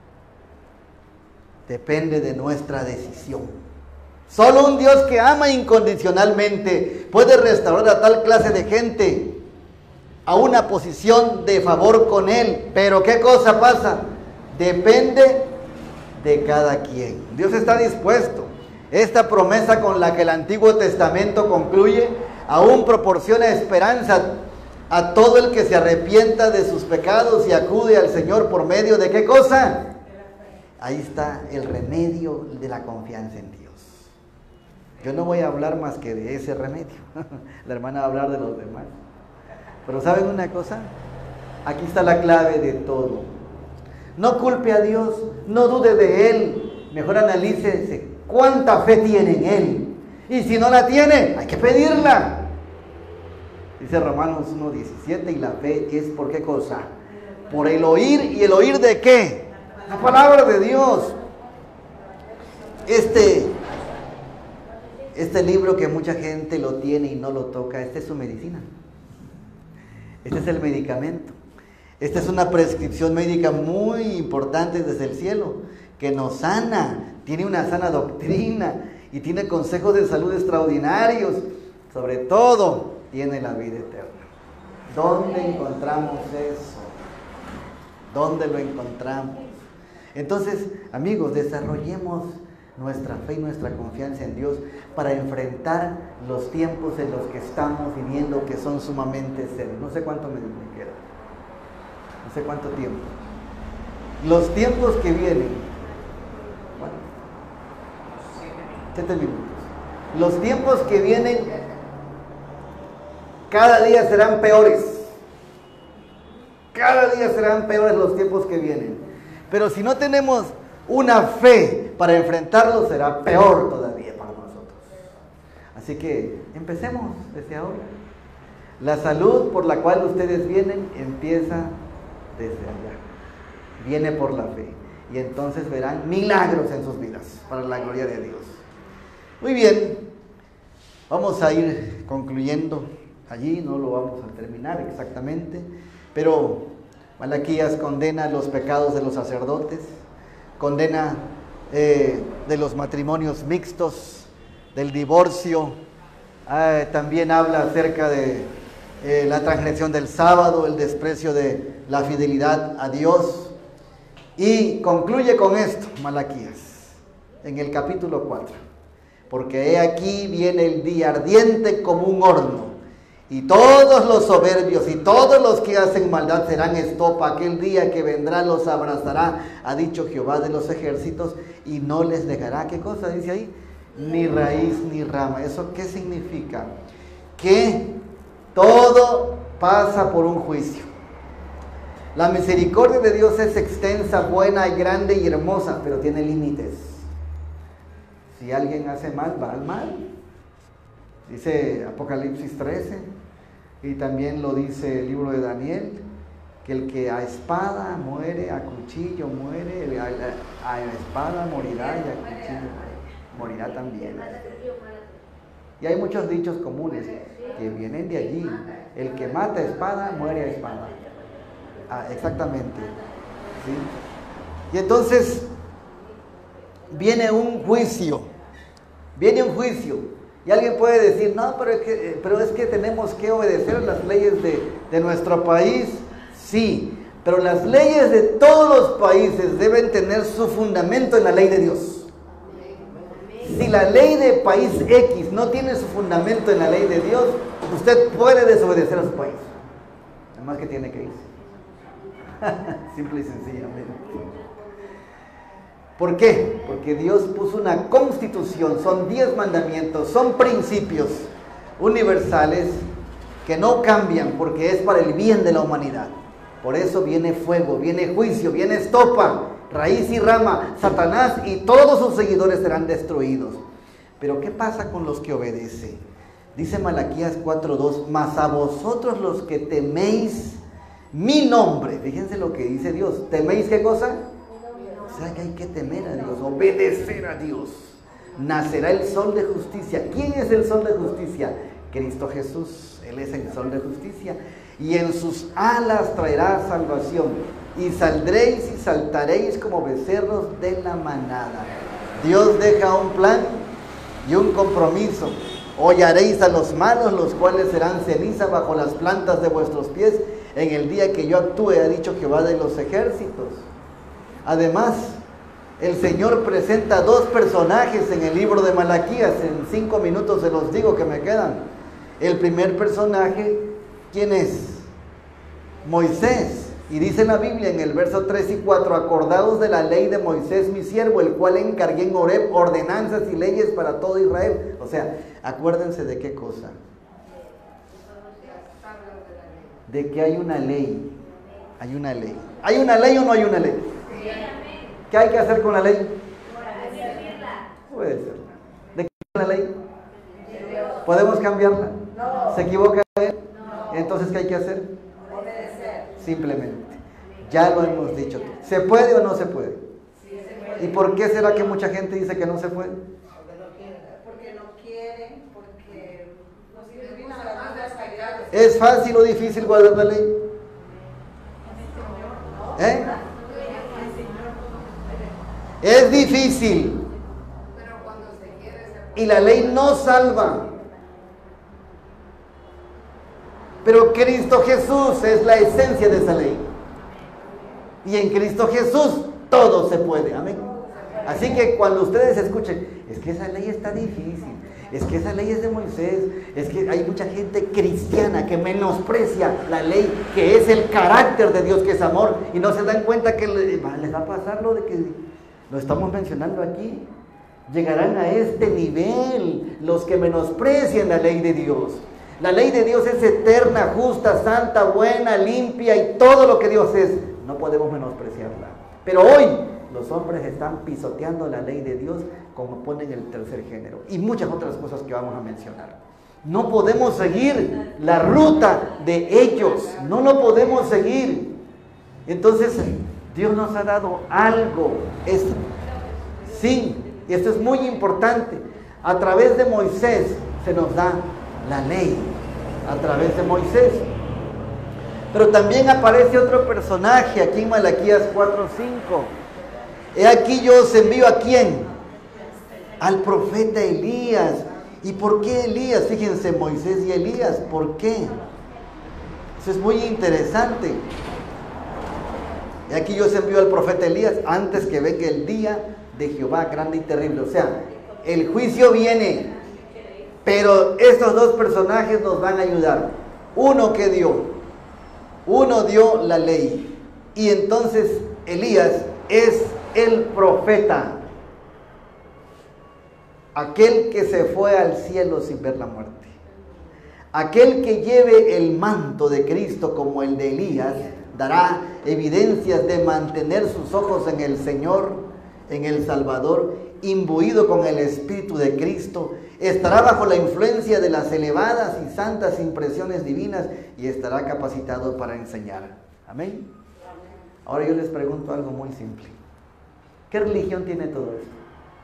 depende de nuestra decisión. Solo un Dios que ama incondicionalmente puede restaurar a tal clase de gente a una posición de favor con Él. Pero ¿qué cosa pasa? Depende de cada quien. Dios está dispuesto. Esta promesa con la que el Antiguo Testamento concluye aún proporciona esperanza a todo el que se arrepienta de sus pecados y acude al Señor por medio de ¿qué cosa? Ahí está el remedio de la confianza en Dios. Yo no voy a hablar más que de ese remedio. La hermana va a hablar de los demás. Pero ¿saben una cosa? Aquí está la clave de todo. No culpe a Dios, no dude de Él. Mejor analícese cuánta fe tiene en Él. Y si no la tiene, hay que pedirla. Dice Romanos 1:17, y la fe es ¿por qué cosa? Por el oír. ¿Y el oír de qué? La palabra de Dios. Este libro que mucha gente lo tiene y no lo toca, esta es su medicina. Este es el medicamento. Esta es una prescripción médica muy importante desde el cielo, que nos sana, tiene una sana doctrina y tiene consejos de salud extraordinarios. Sobre todo, tiene la vida eterna. ¿Dónde encontramos eso? ¿Dónde lo encontramos? Entonces, amigos, desarrollemos nuestra fe y nuestra confianza en Dios para enfrentar los tiempos en los que estamos viviendo, que son sumamente serios. No sé cuánto me queda, no sé cuánto tiempo. Los tiempos que vienen, bueno, 7 minutos. Los tiempos que vienen cada día serán peores. Cada día serán peores los tiempos que vienen. Pero si no tenemos una fe para enfrentarlo, será peor todavía para nosotros. Así que empecemos desde ahora. La salud por la cual ustedes vienen empieza desde allá. Viene por la fe. Y entonces verán milagros en sus vidas, para la gloria de Dios. Muy bien, vamos a ir concluyendo. Allí no lo vamos a terminar exactamente, pero Malaquías condena los pecados de los sacerdotes, condena de los matrimonios mixtos, del divorcio, también habla acerca de la transgresión del sábado, el desprecio de la fidelidad a Dios, y concluye con esto Malaquías en el capítulo 4, porque he aquí viene el día ardiente como un horno, y todos los soberbios y todos los que hacen maldad serán estopa. Aquel día que vendrá los abrazará, ha dicho Jehová de los ejércitos, y no les dejará, ¿qué cosa dice ahí? Ni raíz ni rama. ¿Eso qué significa? Que todo pasa por un juicio. La misericordia de Dios es extensa, buena, grande y hermosa, pero tiene límites. Si alguien hace mal, va al mal. Dice Apocalipsis 13, y también lo dice el libro de Daniel, que el que a espada muere, a cuchillo muere, a espada morirá y a cuchillo morirá también. Y hay muchos dichos comunes que vienen de allí. El que mata a espada, muere a espada. Exactamente. ¿Sí? Y entonces viene un juicio. Viene un juicio. Y alguien puede decir, no, pero es que tenemos que obedecer las leyes de nuestro país. Sí, pero las leyes de todos los países deben tener su fundamento en la ley de Dios. Si la ley de país X no tiene su fundamento en la ley de Dios, usted puede desobedecer a su país. Además que tiene que irse. Simple y sencillamente. ¿Por qué? Porque Dios puso una constitución, son 10 mandamientos, son principios universales que no cambian porque es para el bien de la humanidad. Por eso viene fuego, viene juicio, viene estopa, raíz y rama, Satanás y todos sus seguidores serán destruidos. Pero ¿qué pasa con los que obedecen? Dice Malaquías 4:2, mas a vosotros los que teméis mi nombre, fíjense lo que dice Dios, ¿teméis qué cosa? O sea que hay que temer a Dios, obedecer a Dios. Nacerá el sol de justicia. ¿Quién es el sol de justicia? Cristo Jesús, Él es el sol de justicia. Y en sus alas traerá salvación. Y saldréis y saltaréis como becerros de la manada. Dios deja un plan y un compromiso. Hollaréis a los malos, los cuales serán ceniza bajo las plantas de vuestros pies en el día que yo actúe, ha dicho Jehová de los ejércitos. Además, el Señor presenta 2 personajes en el libro de Malaquías. En 5 minutos se los digo que me quedan. El primer personaje, ¿quién es? Moisés. Y dice la Biblia en el verso 3 y 4, acordaos de la ley de Moisés mi siervo, el cual encargué en Horeb ordenanzas y leyes para todo Israel. O sea, acuérdense de qué cosa. De que hay una ley. Hay una ley. ¿Hay una ley o no hay una ley? ¿Qué hay que hacer con la ley? Obedecerla. ¿De qué es la ley? ¿Podemos cambiarla? ¿Se equivoca él? Entonces, ¿qué hay que hacer? Simplemente. Ya lo hemos dicho. ¿Se puede o no se puede? ¿Y por qué será que mucha gente dice que no se puede? Porque no quieren, porque ¿Es fácil o difícil guardar la ley? ¿Eh? Es difícil. Y la ley no salva. Pero Cristo Jesús es la esencia de esa ley. Y en Cristo Jesús todo se puede. Amén. Así que cuando ustedes escuchen, es que esa ley está difícil, es que esa ley es de Moisés, es que hay mucha gente cristiana que menosprecia la ley, que es el carácter de Dios, que es amor, y no se dan cuenta que les va a pasar lo de que lo estamos mencionando aquí. Llegarán a este nivel los que menosprecian la ley de Dios. La ley de Dios es eterna, justa, santa, buena, limpia y todo lo que Dios es. No podemos menospreciarla. Pero hoy los hombres están pisoteando la ley de Dios como ponen el tercer género y muchas otras cosas que vamos a mencionar. No podemos seguir la ruta de ellos. No lo podemos seguir. Entonces Dios nos ha dado algo. Sí, y esto es muy importante. A través de Moisés se nos da la ley, a través de Moisés. Pero también aparece otro personaje aquí en Malaquías 4:5. He aquí yo os envío ¿a quién? Al profeta Elías. ¿Y por qué Elías? Fíjense, Moisés y Elías, ¿por qué? Eso es muy interesante. He aquí yo os envío al profeta Elías antes que venga el día de Jehová grande y terrible. O sea, el juicio viene, pero estos 2 personajes nos van a ayudar. Uno dio la ley, y entonces Elías es el profeta, aquel que se fue al cielo sin ver la muerte, aquel que lleve el manto de Cristo como el de Elías dará evidencias de mantener sus ojos en el Señor, en el Salvador, imbuido con el Espíritu de Cristo, estará bajo la influencia de las elevadas y santas impresiones divinas y estará capacitado para enseñar. Amén. Ahora yo les pregunto algo muy simple. ¿Qué religión tiene todo esto?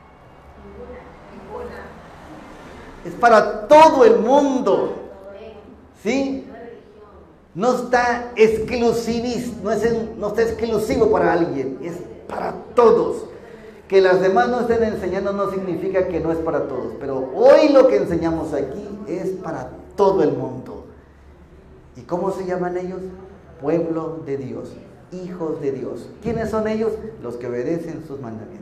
Es para todo el mundo. ¿Sí? No está exclusivo para alguien, es para todos. Que las demás no estén enseñando no significa que no es para todos, pero hoy lo que enseñamos aquí es para todo el mundo. ¿Y cómo se llaman ellos? Pueblo de Dios, hijos de Dios. ¿Quiénes son ellos? Los que obedecen sus mandamientos.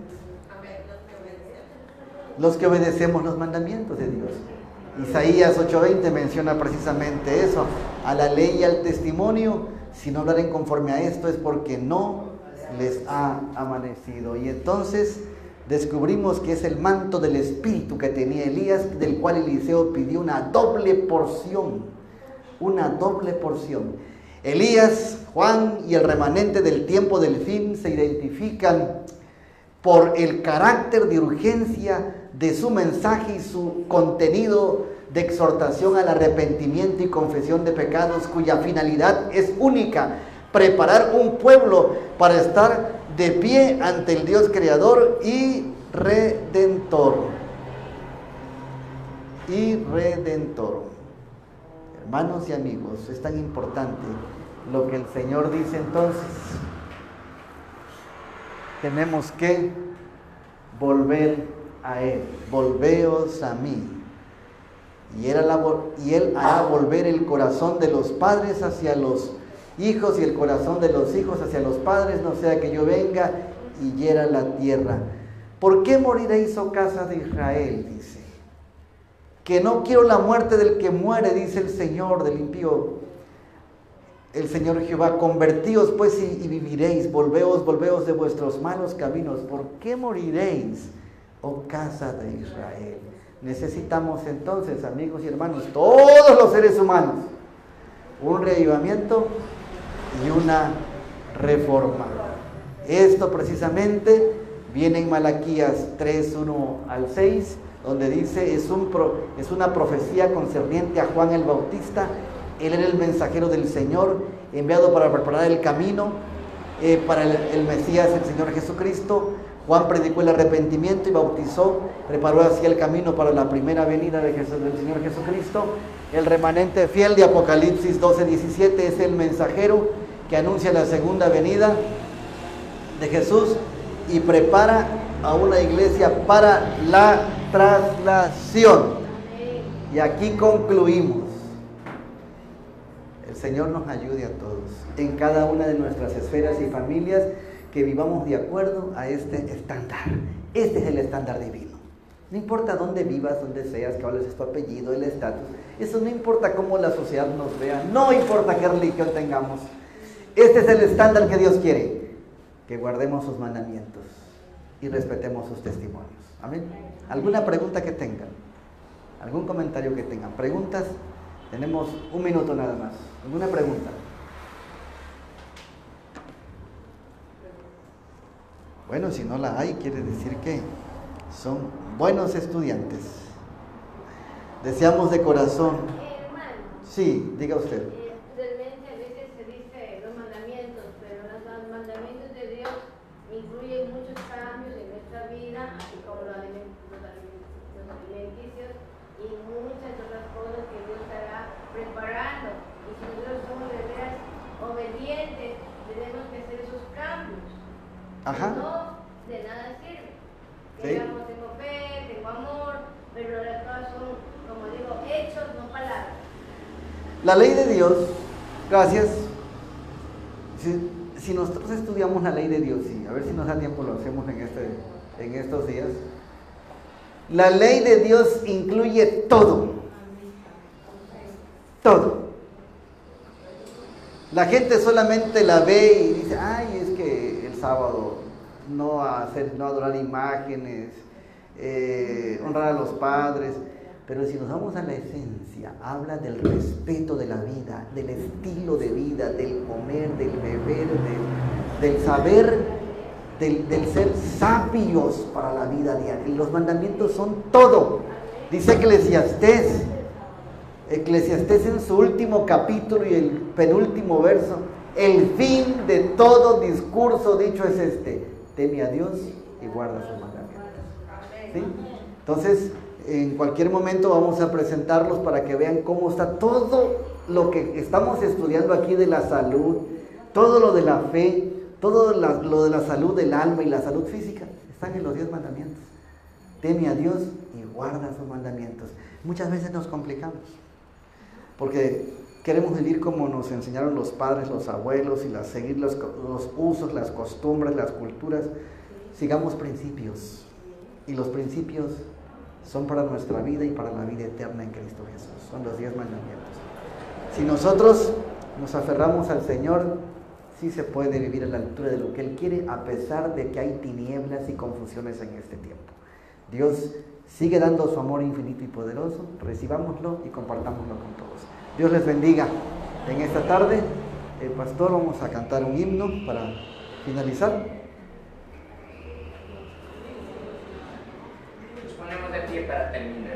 Los que obedecemos los mandamientos de Dios. Isaías 8:20 menciona precisamente eso. A la ley y al testimonio, si no hablaren conforme a esto, es porque no les ha amanecido. Y entonces descubrimos que es el manto del Espíritu que tenía Elías, del cual Eliseo pidió una doble porción. Una doble porción. Elías, Juan y el remanente del tiempo del fin se identifican por el carácter de urgencia de su mensaje y su contenido de exhortación al arrepentimiento y confesión de pecados, cuya finalidad es única: preparar un pueblo para estar de pie ante el Dios creador y redentor. Y redentor. Hermanos y amigos, es tan importante lo que el Señor dice entonces. Tenemos que volver a Él. Volveos a mí. Y Él hará volver el corazón de los padres hacia los hijos y el corazón de los hijos hacia los padres, no sea que yo venga y hiera la tierra. ¿Por qué moriréis, oh casa de Israel? Dice. Que no quiero la muerte del que muere, dice el Señor, del impío. El Señor Jehová: convertíos pues y viviréis, volveos de vuestros malos caminos. ¿Por qué moriréis, oh casa de Israel? Necesitamos entonces, amigos y hermanos, todos los seres humanos, un reavivamiento y una reforma. Esto precisamente viene en Malaquías 3:1-6, donde dice, es una profecía concerniente a Juan el Bautista. Él era el mensajero del Señor, enviado para preparar el camino para el Mesías, el Señor Jesucristo. Juan predicó el arrepentimiento y bautizó, preparó así el camino para la primera venida del Señor Jesucristo. El remanente fiel de Apocalipsis 12:17 es el mensajero que anuncia la segunda venida de Jesús y prepara a una iglesia para la traslación. Y aquí concluimos. El Señor nos ayude a todos, en cada una de nuestras esferas y familias, que vivamos de acuerdo a este estándar. Este es el estándar divino. No importa dónde vivas, dónde seas, cuál es tu apellido, el estatus. Eso no importa cómo la sociedad nos vea, no importa qué religión tengamos. Este es el estándar que Dios quiere, que guardemos sus mandamientos y respetemos sus testimonios. Amén. ¿Alguna pregunta que tengan? ¿Algún comentario que tengan? ¿Preguntas? Tenemos un minuto nada más. ¿Alguna pregunta? Bueno, si no la hay, quiere decir que son buenos estudiantes. Deseamos de corazón. Hermano. Sí, diga usted. Realmente a veces se dice los mandamientos, pero los mandamientos de Dios incluyen muchos cambios en nuestra vida, así como los alimenticios y muchas otras cosas que Dios estará preparando. Y si nosotros somos de veras obedientes, tenemos que hacer esos cambios. Ajá. No, de nada sirve. Sí. Digamos, tengo fe, tengo amor, pero las cosas son, como digo, hechos, no palabras. La ley de Dios, gracias. Si nosotros estudiamos la ley de Dios, sí, a ver si nos da tiempo, lo hacemos en estos días. La ley de Dios incluye todo. Todo. La gente solamente la ve y dice, ay, es que el sábado no adorar imágenes, honrar a los padres. Pero si nos vamos a la esencia, habla del respeto de la vida, del estilo de vida, del comer, del beber. del saber, del ser sabios para la vida diaria. Y los mandamientos son todo. Dice Eclesiastés en su último capítulo y el penúltimo verso: el fin de todo discurso dicho es este: teme a Dios y guarda sus mandamientos. ¿Sí? Entonces, en cualquier momento vamos a presentarlos para que vean cómo está todo lo que estamos estudiando aquí de la salud, todo lo de la fe, todo lo de la salud del alma y la salud física. Están en los 10 mandamientos. Teme a Dios y guarda sus mandamientos. Muchas veces nos complicamos, porque queremos vivir como nos enseñaron los padres, los abuelos, y seguir los usos, las costumbres, las culturas. Sigamos principios, y los principios son para nuestra vida y para la vida eterna en Cristo Jesús. Son los 10 mandamientos. Si nosotros nos aferramos al Señor, sí se puede vivir a la altura de lo que Él quiere, a pesar de que hay tinieblas y confusiones en este tiempo. Dios sigue dando su amor infinito y poderoso. Recibámoslo y compartámoslo con todos. Dios les bendiga. En esta tarde, el pastor, vamos a cantar un himno para finalizar. Nos ponemos de pie para terminar.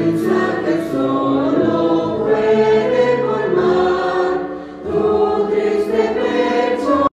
Solo puede colmar tu